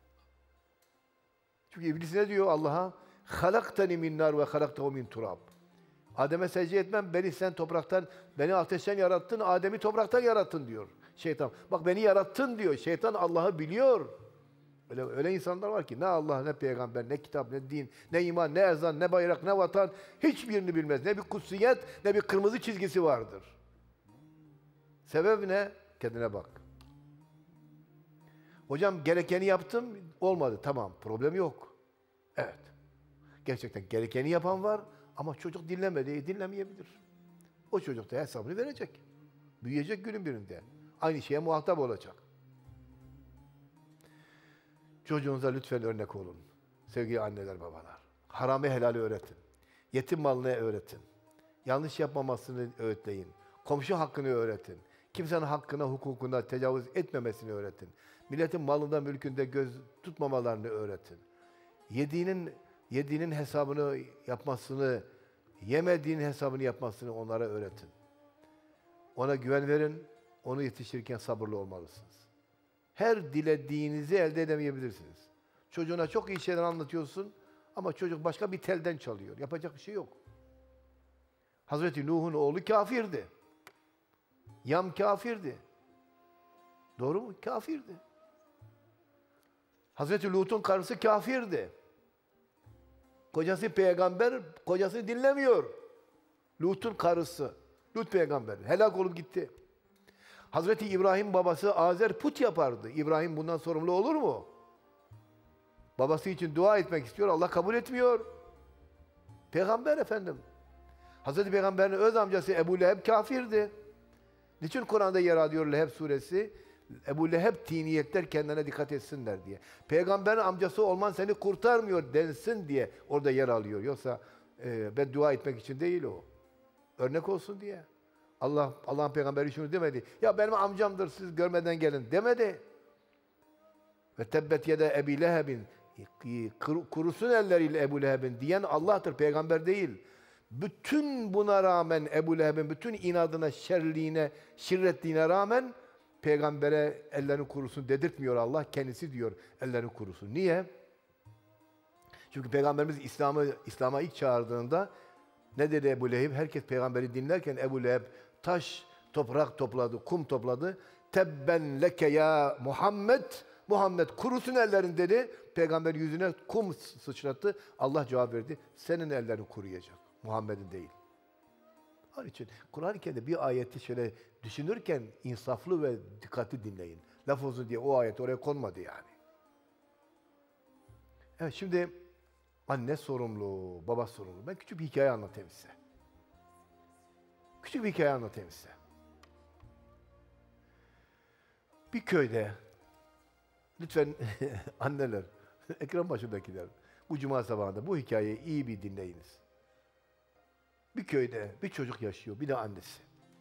Çünkü İblis ne diyor Allah'a? "Halaktani min nar ve halaktahu min turab." Adem'e secde etmem, beni sen topraktan, beni ateşten yarattın, Adem'i topraktan yarattın diyor şeytan. Bak beni yarattın diyor. Şeytan Allah'ı biliyor. Öyle, öyle insanlar var ki ne Allah, ne peygamber, ne kitap, ne din, ne iman, ne ezan, ne bayrak, ne vatan hiçbirini bilmez. Ne bir kutsiyet, ne bir kırmızı çizgisi vardır. Sebep ne? Kendine bak. Hocam gerekeni yaptım, olmadı. Tamam, problem yok. Evet. Gerçekten gerekeni yapan var Ama çocuk dinlemedi, dinlemeyebilir. O çocuk da hesabını verecek. Büyüyecek günün birinde. Aynı şeye muhatap olacak. Çocuğunuza lütfen örnek olun. Sevgili anneler, babalar. Haramı helali öğretin. Yetim malını öğretin. Yanlış yapmamasını öğütleyin. Komşu hakkını öğretin. Kimsenin hakkına, hukukuna tecavüz etmemesini öğretin. Milletin malında, mülkünde göz tutmamalarını öğretin. Yediğinin, yediğinin hesabını yapmasını, yemediğinin hesabını yapmasını onlara öğretin. Ona güven verin, onu yetiştirirken sabırlı olmalısınız. Her dilediğinizi elde edemeyebilirsiniz. Çocuğuna çok iyi şeyler anlatıyorsun ama çocuk başka bir telden çalıyor. Yapacak bir şey yok. Hazreti Nuh'un oğlu kafirdi. Yam kafirdi. Doğru mu? Kafirdi. Hazreti Lut'un karısı kafirdi. Kocası peygamber, kocasını dinlemiyor. Lut'un karısı. Lut peygamber. Helak olup gitti. Hazreti İbrahim babası Azer put yapardı. İbrahim bundan sorumlu olur mu? Babası için dua etmek istiyor, Allah kabul etmiyor. Peygamber efendim. Hazreti Peygamber'in öz amcası Ebu Leheb kafirdi. Niçin Kur'an'da yer alıyor Leheb suresi? Ebu Leheb tiniyetler kendine dikkat etsinler diye. Peygamberin amcası olman seni kurtarmıyor densin diye orada yer alıyor. Yoksa e, ben dua etmek için değil o. Örnek olsun diye. Allah Allah'ın peygamberi şunu demedi. Ya benim amcamdır siz görmeden gelin demedi. Ve tebbet yede Ebi Leheb'in kurusun elleriyle Ebu Leheb'in diyen Allah'tır, peygamber değil. Bütün buna rağmen Ebu Leheb'in bütün inadına, şerliğine, şirretliğine rağmen peygambere ellerini kurusun dedirtmiyor Allah. Kendisi diyor ellerini kurusun. Niye? Çünkü peygamberimiz İslam'ı İslam'a ilk çağırdığında ne dedi Ebu Leheb? Herkes peygamberi dinlerken Ebu Leheb taş, toprak topladı, kum topladı. Tebben leke ya Muhammed. Muhammed kurusun ellerin dedi. Peygamber yüzüne kum sıçrattı. Allah cevap verdi. Senin ellerin kuruyacak. Muhammed'in değil. Onun için Kur'an-ı Kerim'de bir ayeti şöyle düşünürken insaflı ve dikkatli dinleyin. Laf olsun diye o ayet oraya konmadı yani. Evet, şimdi anne sorumlu, baba sorumlu. Ben küçük bir hikaye anlatayım size. Küçük bir hikaye anlatayım size. Bir köyde, lütfen anneler, ekran başındakiler, bu cuma sabahında bu hikayeyi iyi bir dinleyiniz. Bir köyde bir çocuk yaşıyor, bir de annesi.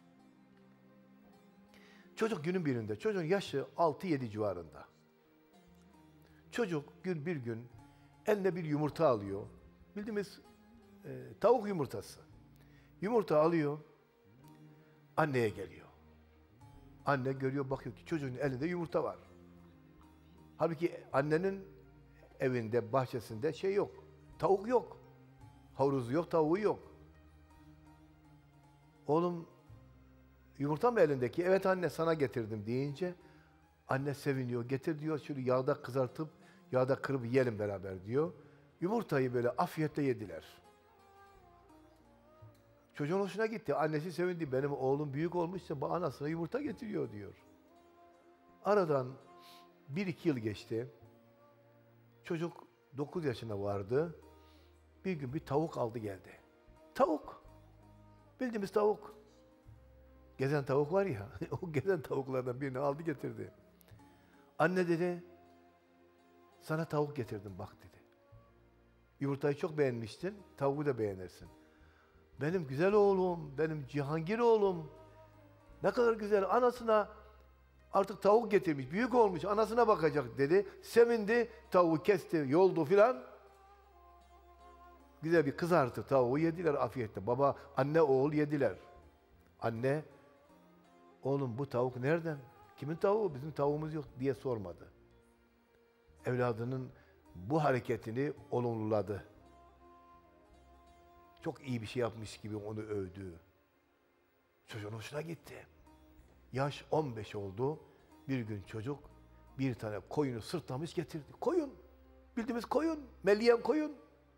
Çocuk günün birinde, çocuğun yaşı altı yedi civarında. Çocuk gün bir gün eline bir yumurta alıyor. Bildiğimiz e, tavuk yumurtası. Yumurta alıyor, anneye geliyor. Anne görüyor, bakıyor ki çocuğun elinde yumurta var. Halbuki annenin evinde, bahçesinde şey yok. Tavuk yok. Havuzu yok, tavuğu yok. Oğlum, yumurta mı elindeki? Evet anne, sana getirdim deyince anne seviniyor. Getir diyor, şöyle yağda kızartıp yağda kırıp yiyelim beraber diyor. Yumurtayı böyle afiyetle yediler. Çocuğun hoşuna gitti. Annesi sevindi. Benim oğlum büyük olmuşsa bu anasına yumurta getiriyor diyor. Aradan bir iki yıl geçti. Çocuk dokuz yaşına vardı. Bir gün bir tavuk aldı geldi. Tavuk. Bildiğimiz tavuk. Gezen tavuk var ya, o gezen tavuklardan birini aldı getirdi. Anne dedi, sana tavuk getirdim bak dedi. Yumurtayı çok beğenmiştin, tavuğu da beğenirsin. Benim güzel oğlum, benim Cihangir oğlum. Ne kadar güzel, anasına artık tavuk getirmiş, büyük olmuş, anasına bakacak dedi. Sevindi, tavuğu kesti, yoldu filan. Güzel bir kızartı tavuğu yediler afiyetle. Baba, anne, oğul yediler. Anne, oğlum bu tavuk nereden? Kimin tavuğu? Bizim tavuğumuz yok diye sormadı. Evladının bu hareketini olumluladı. Çok iyi bir şey yapmış gibi onu övdü. Çocuğun hoşuna gitti. Yaş on beş oldu. Bir gün çocuk bir tane koyunu sırtlamış getirdi. Koyun. Bildiğimiz koyun. Melyen koyun.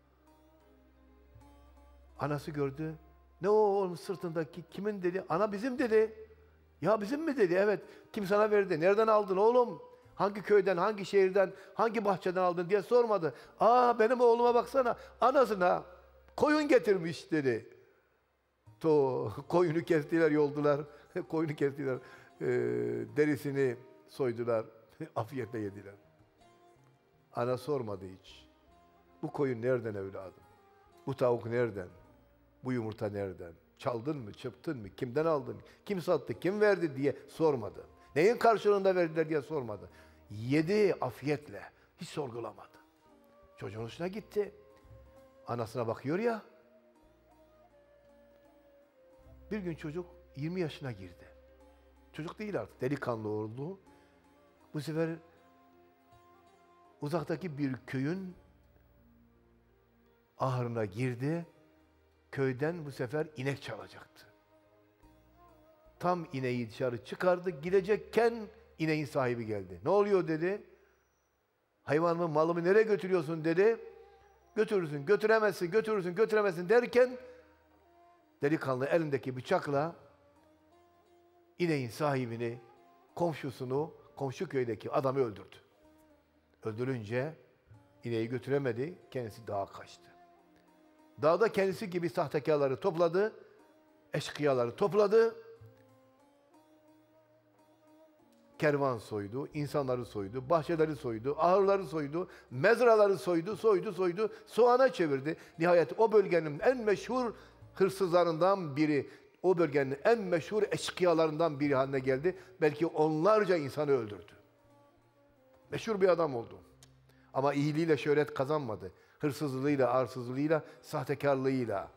Anası gördü. Ne o oğlum sırtındaki? Kimin dedi? Ana bizim dedi. Ya bizim mi dedi? Evet. Kim sana verdi? Nereden aldın oğlum? Hangi köyden, hangi şehirden, hangi bahçeden aldın diye sormadı. Aa benim oğluma baksana. Anasına Koyun getirmiş dedi. To koyunu kestiler, yoldular. Koyunu kestiler. E, derisini soydular. Afiyetle yediler. Ana sormadı hiç. Bu koyun nereden evladım? Bu tavuk nereden? Bu yumurta nereden? Çaldın mı, çırptın mı, kimden aldın, kim sattı, kim verdi diye sormadı. Neyin karşılığında verdiler diye sormadı. Yedi afiyetle, hiç sorgulamadı. Çocuğun hoşuna gitti. Anasına bakıyor ya. Bir gün çocuk yirmi yaşına girdi. Çocuk değil artık, delikanlı oldu. Bu sefer uzaktaki bir köyün ahırına girdi. Köyden bu sefer inek çalacaktı. Tam ineği dışarı çıkardı. Gidecekken ineğin sahibi geldi. Ne oluyor dedi. Hayvanımı, malımı nereye götürüyorsun dedi. Götürürsün, götüremezsin, götürürsün, götüremezsin derken delikanlı elindeki bıçakla ineğin sahibini, komşusunu, komşu köydeki adamı öldürdü. Öldürünce ineği götüremedi, kendisi dağa kaçtı. Dağda kendisi gibi sahtekarları topladı, eşkıyaları topladı, kervan soydu, insanları soydu, bahçeleri soydu, ahırları soydu, mezraları soydu, soydu, soydu, soğana çevirdi. Nihayet o bölgenin en meşhur hırsızlarından biri, o bölgenin en meşhur eşkıyalarından biri haline geldi. Belki onlarca insanı öldürdü. Meşhur bir adam oldu. Ama iyiliğiyle şöhret kazanmadı. Hırsızlığıyla, arsızlığıyla, sahtekarlığıyla.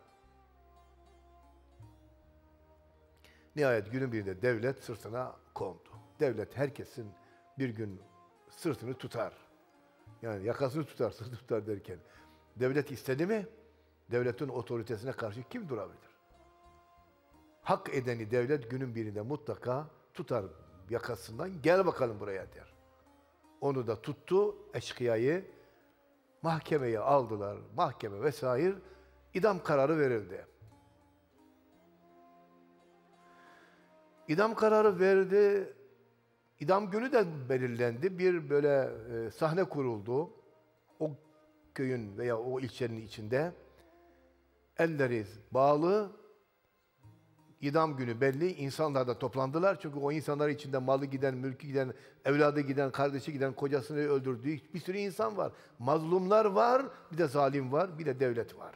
Nihayet günün birinde devlet sırtına kondu. Devlet herkesin bir gün sırtını tutar. Yani yakasını tutar, sırtını tutar derken. Devlet istedi mi, devletin otoritesine karşı kim durabilir? Hak edeni devlet günün birinde mutlaka tutar yakasından, gel bakalım buraya der. Onu da tuttu, eşkıyayı mahkemeye aldılar. Mahkeme vesaire, idam kararı verildi. İdam kararı verdi. İdam günü de belirlendi. Bir böyle e, sahne kuruldu. O köyün veya o ilçenin içinde. Elleri bağlı. İdam günü belli. İnsanlar da toplandılar. Çünkü o insanlar içinde malı giden, mülkü giden, evladı giden, kardeşi giden, kocasını öldürdüğü bir sürü insan var. Mazlumlar var, bir de zalim var, bir de devlet var.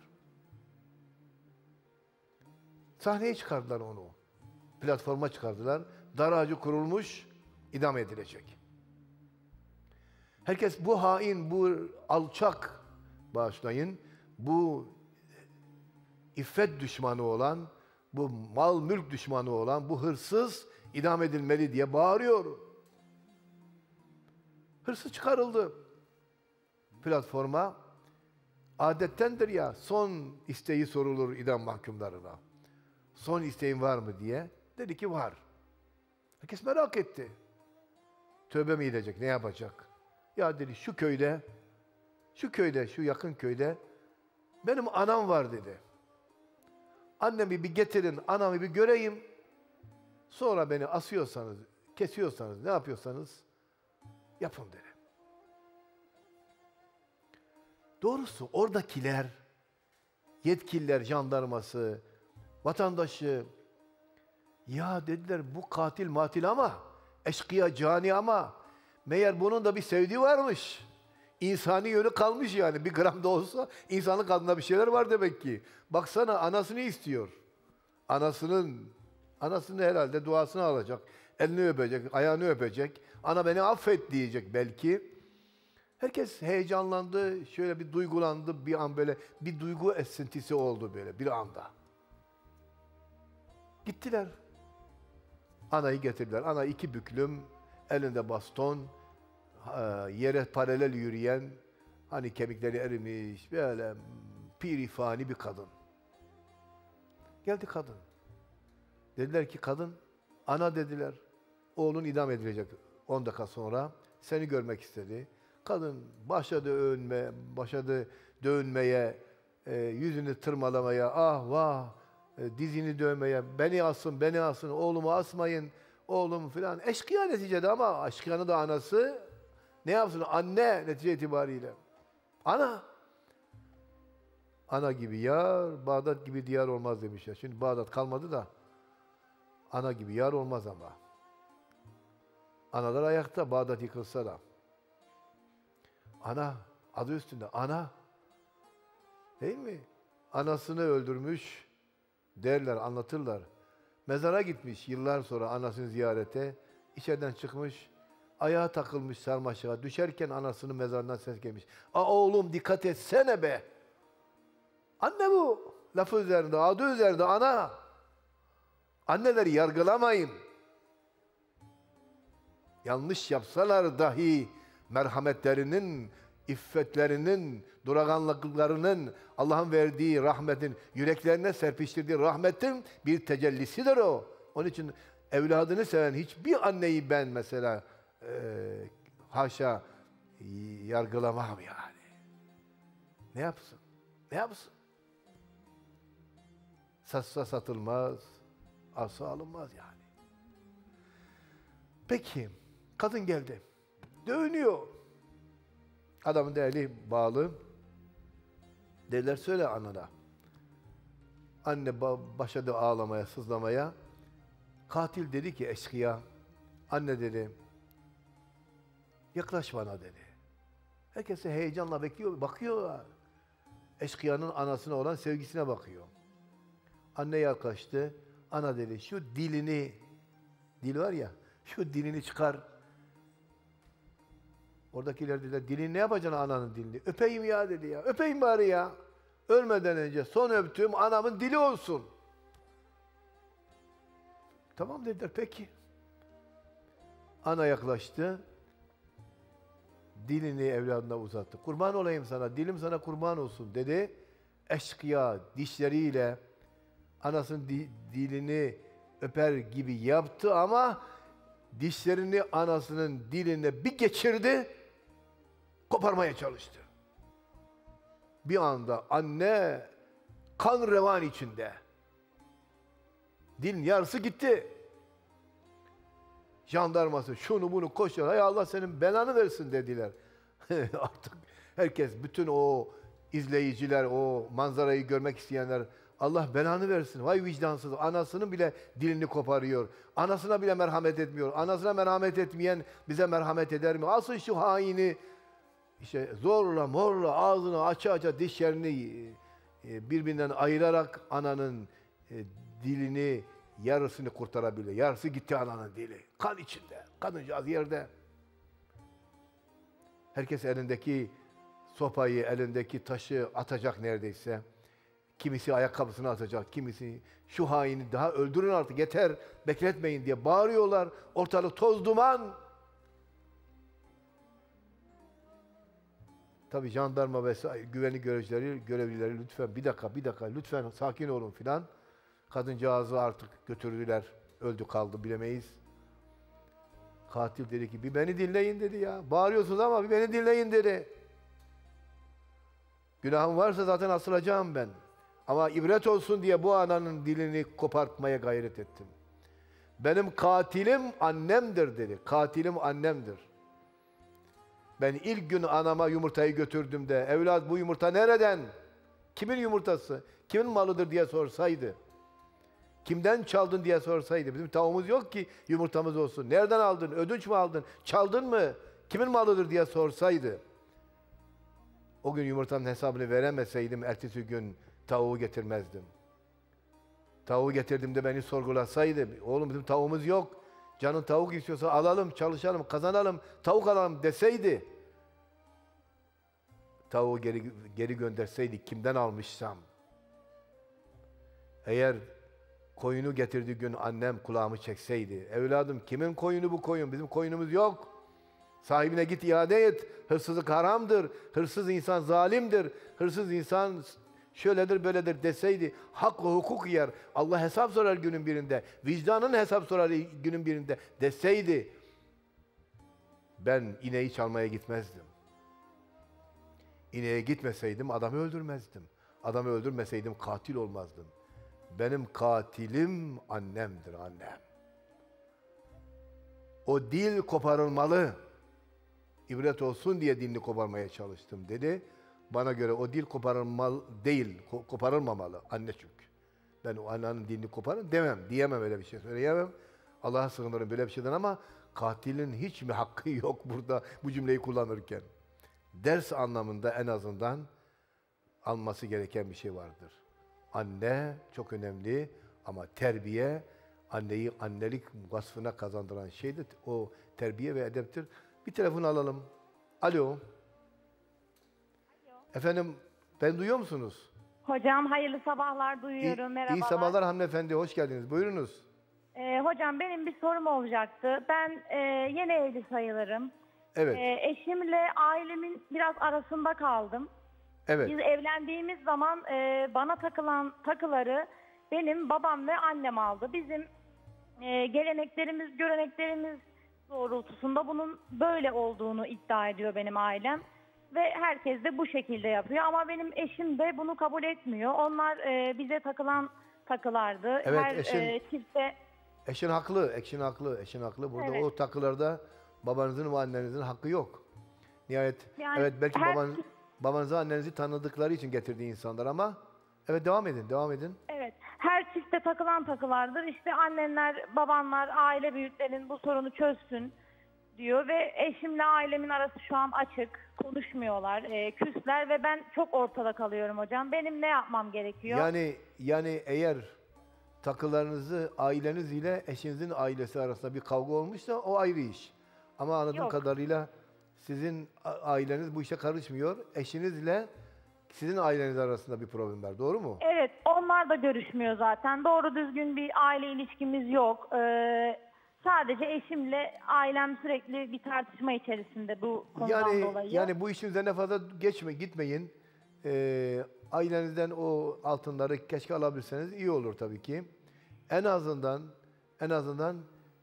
Sahneye çıkardılar onu. Platforma çıkardılar. Dar ağacı kurulmuş, idam edilecek. Herkes bu hain, bu alçak, bağışlayın, bu iffet düşmanı olan, bu mal mülk düşmanı olan, bu hırsız idam edilmeli diye bağırıyor. Hırsız çıkarıldı platforma. Adettendir ya, son isteği sorulur idam mahkumlarına. Son isteğin var mı diye. Dedi ki var. Herkes merak etti. Tövbe mi edecek, ne yapacak? Ya dedi şu köyde, şu köyde, şu yakın köyde benim anam var dedi. Annemi bir getirin, anamı bir göreyim. Sonra beni asıyorsanız, kesiyorsanız, ne yapıyorsanız yapın dedi. Doğrusu oradakiler, yetkililer, jandarması, vatandaşı, ya dediler bu katil matil ama, eşkıya cani ama, meğer bunun da bir sevdiği varmış. İnsani yönü kalmış yani. Bir gram da olsa insanlık adına bir şeyler var demek ki. Baksana anasını istiyor. Anasının, anasının herhalde duasını alacak. Elini öpecek, ayağını öpecek. Ana beni affet diyecek belki. Herkes heyecanlandı, şöyle bir duygulandı. Bir an böyle bir duygu esintisi oldu böyle bir anda. Gittiler. Anayı getirdiler. Ana iki büklüm, elinde baston, yere paralel yürüyen, hani kemikleri erimiş, böyle pirifani bir kadın. Geldi kadın. Dediler ki kadın, ana dediler, oğlun idam edilecek on dakika sonra, seni görmek istedi. Kadın başladı övünme, başladı dövünmeye, e, yüzünü tırmalamaya, ah vah, e, dizini dövmeye, beni asın, beni asın, oğlumu asmayın, oğlum filan. Eşkıya neticede ama eşkıyanın da anası, ne yapsın? Anne netice itibariyle. Ana. Ana gibi yar, Bağdat gibi diyar olmaz demişler. Şimdi Bağdat kalmadı da ana gibi yar olmaz ama. Analar ayakta, Bağdat yıkılsa da. Ana, adı üstünde ana. Değil mi? Anasını öldürmüş derler, anlatırlar. Mezara gitmiş yıllar sonra anasını ziyarete. İçeriden çıkmış, ayağa takılmış sarmaşığa. Düşerken anasının mezarından ses gelmiş. Aa oğlum dikkat etsene be. Anne bu. Lafı üzerinde, adı üzerinde ana. Anneleri yargılamayın. Yanlış yapsalar dahi merhametlerinin, iffetlerinin, duraganlıklarının, Allah'ın verdiği rahmetin, yüreklerine serpiştirdiği rahmetin bir tecellisidir o. Onun için evladını seven hiçbir anneyi ben mesela e, haşa yargılamam yani. Ne yapsın? Ne yapsın? Satsa satılmaz, arsa alınmaz yani. Peki, kadın geldi. Dövünüyor. Adamın da eli bağlı. Dediler söyle anana. Anne başladı ağlamaya, sızlamaya. Katil dedi ki eşkıya, anne dedi, yaklaş bana dedi. Herkes heyecanla bekliyor, bakıyorlar. Eşkıyanın anasına olan sevgisine bakıyor. Anne yaklaştı. Ana dedi, şu dilini, dil var ya, şu dilini çıkar. Oradakiler dediler, dilini ne yapacaksın ananın dilini? Öpeyim ya dedi ya, öpeyim bari ya. Ölmeden önce son öptüğüm anamın dili olsun. Tamam dediler, peki. Ana yaklaştı. Dilini evladına uzattı. Kurban olayım sana, dilim sana kurban olsun dedi. Eşkıya dişleriyle anasının di dilini öper gibi yaptı ama dişlerini anasının diline bir geçirdi, koparmaya çalıştı. Bir anda anne kan revan içinde. Dilin yarısı gitti. Jandarması şunu bunu koşuyor. Hay Allah senin belanı versin dediler. Artık herkes, bütün o izleyiciler, o manzarayı görmek isteyenler, Allah belanı versin. Vay vicdansız. Anasının bile dilini koparıyor. Anasına bile merhamet etmiyor. Anasına merhamet etmeyen bize merhamet eder mi? Asıl şu haini işte zorla morla ağzını aça aça dişlerini birbirinden ayırarak ananın dilini, yarısını kurtarabilir. Yarısı gitti ananın dili. Kan içinde. Kadıncağız yerde. Herkes elindeki sopayı, elindeki taşı atacak neredeyse. Kimisi ayakkabısını atacak, kimisi şu haini daha öldürün artık yeter, bekletmeyin diye bağırıyorlar. Ortalık toz duman. Tabii jandarma ve güvenlik görevlileri, görevlileri lütfen bir dakika, bir dakika, lütfen sakin olun filan. Kadıncağızı artık götürdüler, öldü kaldı bilemeyiz. Katil dedi ki bir beni dinleyin dedi ya. Bağırıyorsunuz ama bir beni dinleyin dedi. Günahım varsa zaten asılacağım ben. Ama ibret olsun diye bu ananın dilini kopartmaya gayret ettim. Benim katilim annemdir dedi. Katilim annemdir. Ben ilk gün anama yumurtayı götürdüğümde, evlat bu yumurta nereden? Kimin yumurtası? Kimin malıdır diye sorsaydı. Kimden çaldın diye sorsaydı. Bizim tavuğumuz yok ki yumurtamız olsun. Nereden aldın? Ödünç mü aldın? Çaldın mı? Kimin malıdır diye sorsaydı. O gün yumurtanın hesabını veremeseydim, ertesi gün tavuğu getirmezdim. Tavuğu getirdiğimde beni sorgulasaydı, oğlum bizim tavuğumuz yok, canın tavuk istiyorsa alalım, çalışalım, kazanalım, tavuk alalım deseydi, tavuğu geri, geri gönderseydi kimden almışsam, eğer koyunu getirdiği gün annem kulağımı çekseydi, evladım kimin koyunu bu koyun, bizim koyunumuz yok, sahibine git iade et, hırsızlık haramdır, hırsız insan zalimdir, hırsız insan şöyledir böyledir deseydi, hak ve hukuk yer, Allah hesap sorar günün birinde, vicdanın hesap sorar günün birinde deseydi, ben ineği çalmaya gitmezdim. İneğe gitmeseydim adamı öldürmezdim. Adamı öldürmeseydim katil olmazdım. Benim katilim annemdir, annem. O dil koparılmalı. İbret olsun diye dilini koparmaya çalıştım dedi. bana göre o dil koparılmalı değil, ko- koparılmamalı. Anne çünkü. Ben o annenin dilini koparın demem, diyemem öyle bir şey söyleyemem. Allah'a sığınırım böyle bir şeyden ama katilin hiç mi hakkı yok burada bu cümleyi kullanırken? Ders anlamında en azından alması gereken bir şey vardır. Anne çok önemli ama terbiye, anneyi annelik vasfına kazandıran şeydir. O terbiye ve edeptir. Bir telefon alalım. Alo. Alo. Efendim, ben duyuyor musunuz? Hocam hayırlı sabahlar duyuyorum. İyi, Merhabalar. iyi sabahlar hanımefendi, hoş geldiniz. Buyurunuz. Ee, hocam benim bir sorum olacaktı. Ben e, yeni evli sayılırım. Evet, Ee, eşimle ailemin biraz arasında kaldım. evet. Biz evlendiğimiz zaman e, bana takılan takıları benim babam ve annem aldı. Bizim e, geleneklerimiz, göreneklerimiz doğrultusunda bunun böyle olduğunu iddia ediyor benim ailem. Ve herkes de bu şekilde yapıyor ama benim eşim de bunu kabul etmiyor. Onlar e, bize takılan takılardı. Evet, Her eşin- e, çifte Eşin haklı, eşin haklı, eşin haklı. Burada Evet. o takılarda babanızın ve annenizin hakkı yok. Nihayet, Yani evet belki her- baban, babanızı, annenizi tanıdıkları için getirdiği insanlar ama evet devam edin, devam edin. evet her çifte takılan takılardır. İşte annenler, babanlar, aile büyüklerin bu sorunu çözsün diyor ve eşimle ailemin arası şu an açık. Konuşmuyorlar, e, küsler ve ben çok ortada kalıyorum hocam. Benim ne yapmam gerekiyor? Yani yani eğer takılarınızı aileniz ile eşinizin ailesi arasında bir kavga olmuşsa o ayrı iş. Ama anladığım Yok. kadarıyla sizin a- aileniz bu işe karışmıyor. Eşinizle sizin aileniz arasında bir problem var. Doğru mu? Evet, onlar da görüşmüyor zaten. Doğru düzgün bir aile ilişkimiz yok. Ee, sadece eşimle ailem sürekli bir tartışma içerisinde bu konudan Yani dolayı. yani bu işin üzerine fazla geçme gitmeyin. Ee, ailenizden o altınları keşke alabilseniz iyi olur tabii ki. En azından en azından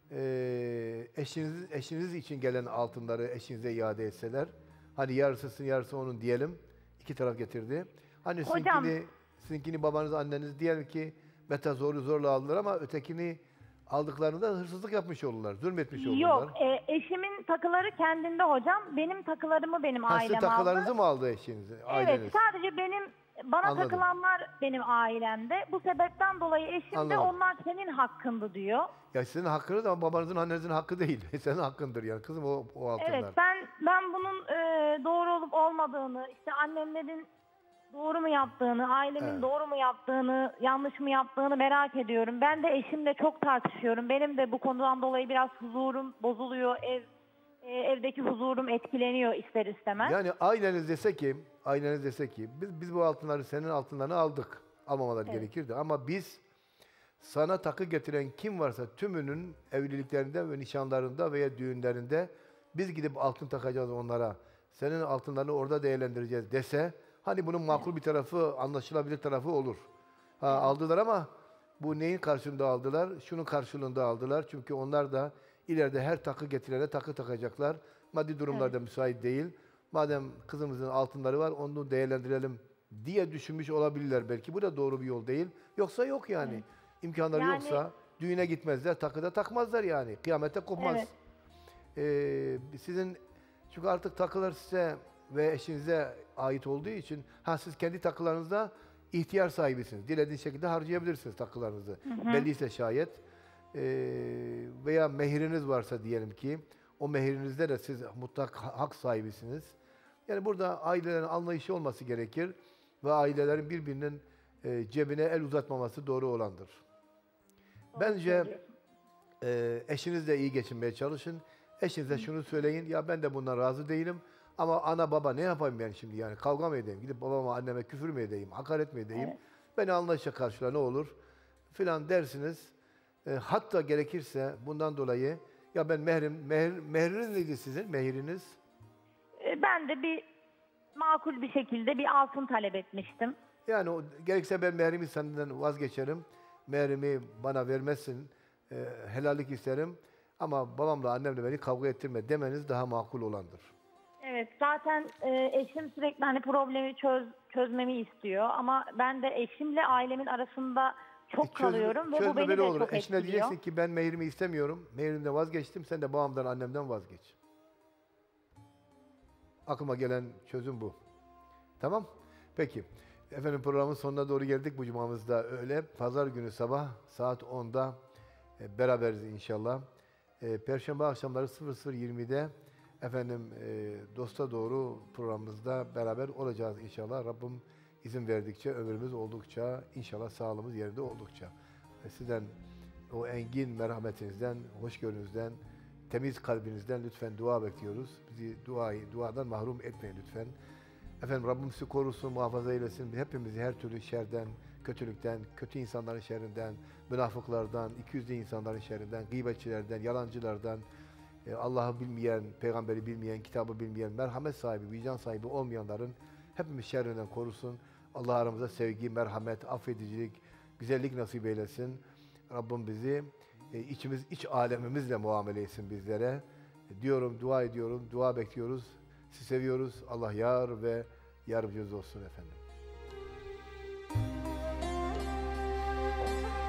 ee, eşiniz eşiniz için gelen altınları eşinize iade etseler. Hani yarısı sizin yarısı onun diyelim. İki taraf getirdi. Hani Hocam- sizinkini, sizinkini babanız anneniz diyelim ki meta zoru zorla aldılar ama ötekini aldıklarında hırsızlık yapmış olurlar, zulmetmiş olurlar. Yok, e, eşimin takıları kendinde hocam. Benim takılarımı benim Ha, sizin ailem aldı. takılarınızı mı aldı eşiniz, aileniz? Evet, sadece benim bana Anladım. takılanlar benim ailemde. Bu sebepten dolayı eşim de Anladım. onlar senin hakkındı diyor. Ya sizin hakkınız ama babanızın, annenizin hakkı değil. Senin hakkındır yani kızım o, o altınlar. Evet, ben ben bunun e, doğru olup olmadığını, işte annemlerin doğru mu yaptığını, ailemin Evet. doğru mu yaptığını, yanlış mı yaptığını merak ediyorum. Ben de eşimle çok tartışıyorum. Benim de bu konudan dolayı biraz huzurum bozuluyor. Ev e, evdeki huzurum etkileniyor ister istemez. Yani aileniz dese ki, aileniz dese ki biz biz bu altınları senin altınlarını aldık. Almamaları Evet. gerekirdi ama biz sana takı getiren kim varsa tümünün evliliklerinde ve nişanlarında veya düğünlerinde biz gidip altın takacağız onlara. Senin altınlarını orada değerlendireceğiz dese hani bunun makul bir tarafı, anlaşılabilir tarafı olur. Ha, aldılar ama bu neyin karşılığında aldılar? Şunun karşılığında aldılar. Çünkü onlar da ileride her takı getirene takı takacaklar. Maddi durumlarda müsait değil. Madem kızımızın altınları var onu değerlendirelim diye düşünmüş olabilirler belki. Bu da doğru bir yol değil. Yoksa yok yani. İmkanları Yani- yoksa düğüne gitmezler, takıda takmazlar yani. Kıyamete kopmaz. Evet. Ee, sizin çünkü artık takılar size ve eşinize ait olduğu için ha siz kendi takılarınızda ihtiyar sahibisiniz. Dilediğiniz şekilde harcayabilirsiniz takılarınızı. Belliyse şayet. Ee, veya mehriniz varsa diyelim ki o mehrinizde de siz mutlak ha- hak sahibisiniz. Yani burada ailelerin anlayışı olması gerekir ve ailelerin birbirinin e, cebine el uzatmaması doğru olandır. Bence e, eşinizle iyi geçinmeye çalışın. Eşinize şunu söyleyin, ya ben de bundan razı değilim ama ana baba ne yapayım ben şimdi yani kavga mı edeyim, gidip babama anneme küfür mü edeyim, hakaret mi edeyim, beni anlayışla karşıla ne olur filan dersiniz. E, hatta gerekirse bundan dolayı ya ben mehrim, mehr, mehriniz neydi sizin, mehriniz? E, ben de bir makul bir şekilde bir altın talep etmiştim. Yani o, gerekirse ben mehrimi senden vazgeçerim, mehrimi bana vermezsin, e, helallik isterim ama babamla annemle beni kavga ettirme demeniz daha makul olandır. Evet, zaten e, eşim sürekli hani problemi çöz çözmemi istiyor ama ben de eşimle ailemin arasında çok E, çözme- kalıyorum ve bu çözme beni böyle de olur. çok Eşine etkiliyor. diyeceksin ki ben mehrimi istemiyorum, mehrimden vazgeçtim, sen de babamdan, annemden vazgeç. Aklıma gelen çözüm bu. Tamam? Peki. Efendim programın sonuna doğru geldik. Bu cumamızda öyle. Pazar günü sabah saat onda e, beraberiz inşallah. E, Perşembe akşamları sıfır sıfır yirmide efendim e, Dosta Doğru programımızda beraber olacağız inşallah. Rabbim izin verdikçe, ömrümüz oldukça, inşallah sağlığımız yerinde oldukça. E, sizden o engin merhametinizden, hoşgörünüzden, temiz kalbinizden lütfen dua bekliyoruz. Bizi duayı, duadan mahrum etmeyin lütfen. Efendim Rabbim sizi korusun, muhafaza eylesin. Hepimizi her türlü şerden, kötülükten, kötü insanların şerrinden, münafıklardan, ikiyüzlü insanların şerrinden, gıybetçilerden, yalancılardan, e, Allah'ı bilmeyen, peygamberi bilmeyen, kitabı bilmeyen, merhamet sahibi, vicdan sahibi olmayanların hepimiz şerrinden korusun. Allah aramıza sevgi, merhamet, affedicilik, güzellik nasip eylesin. Rabbim bizi e, içimiz, iç alemimizle muamele etsin bizlere. E, diyorum, dua ediyorum, dua bekliyoruz. Sizi seviyoruz. Allah yar ve yardımcınız olsun efendim.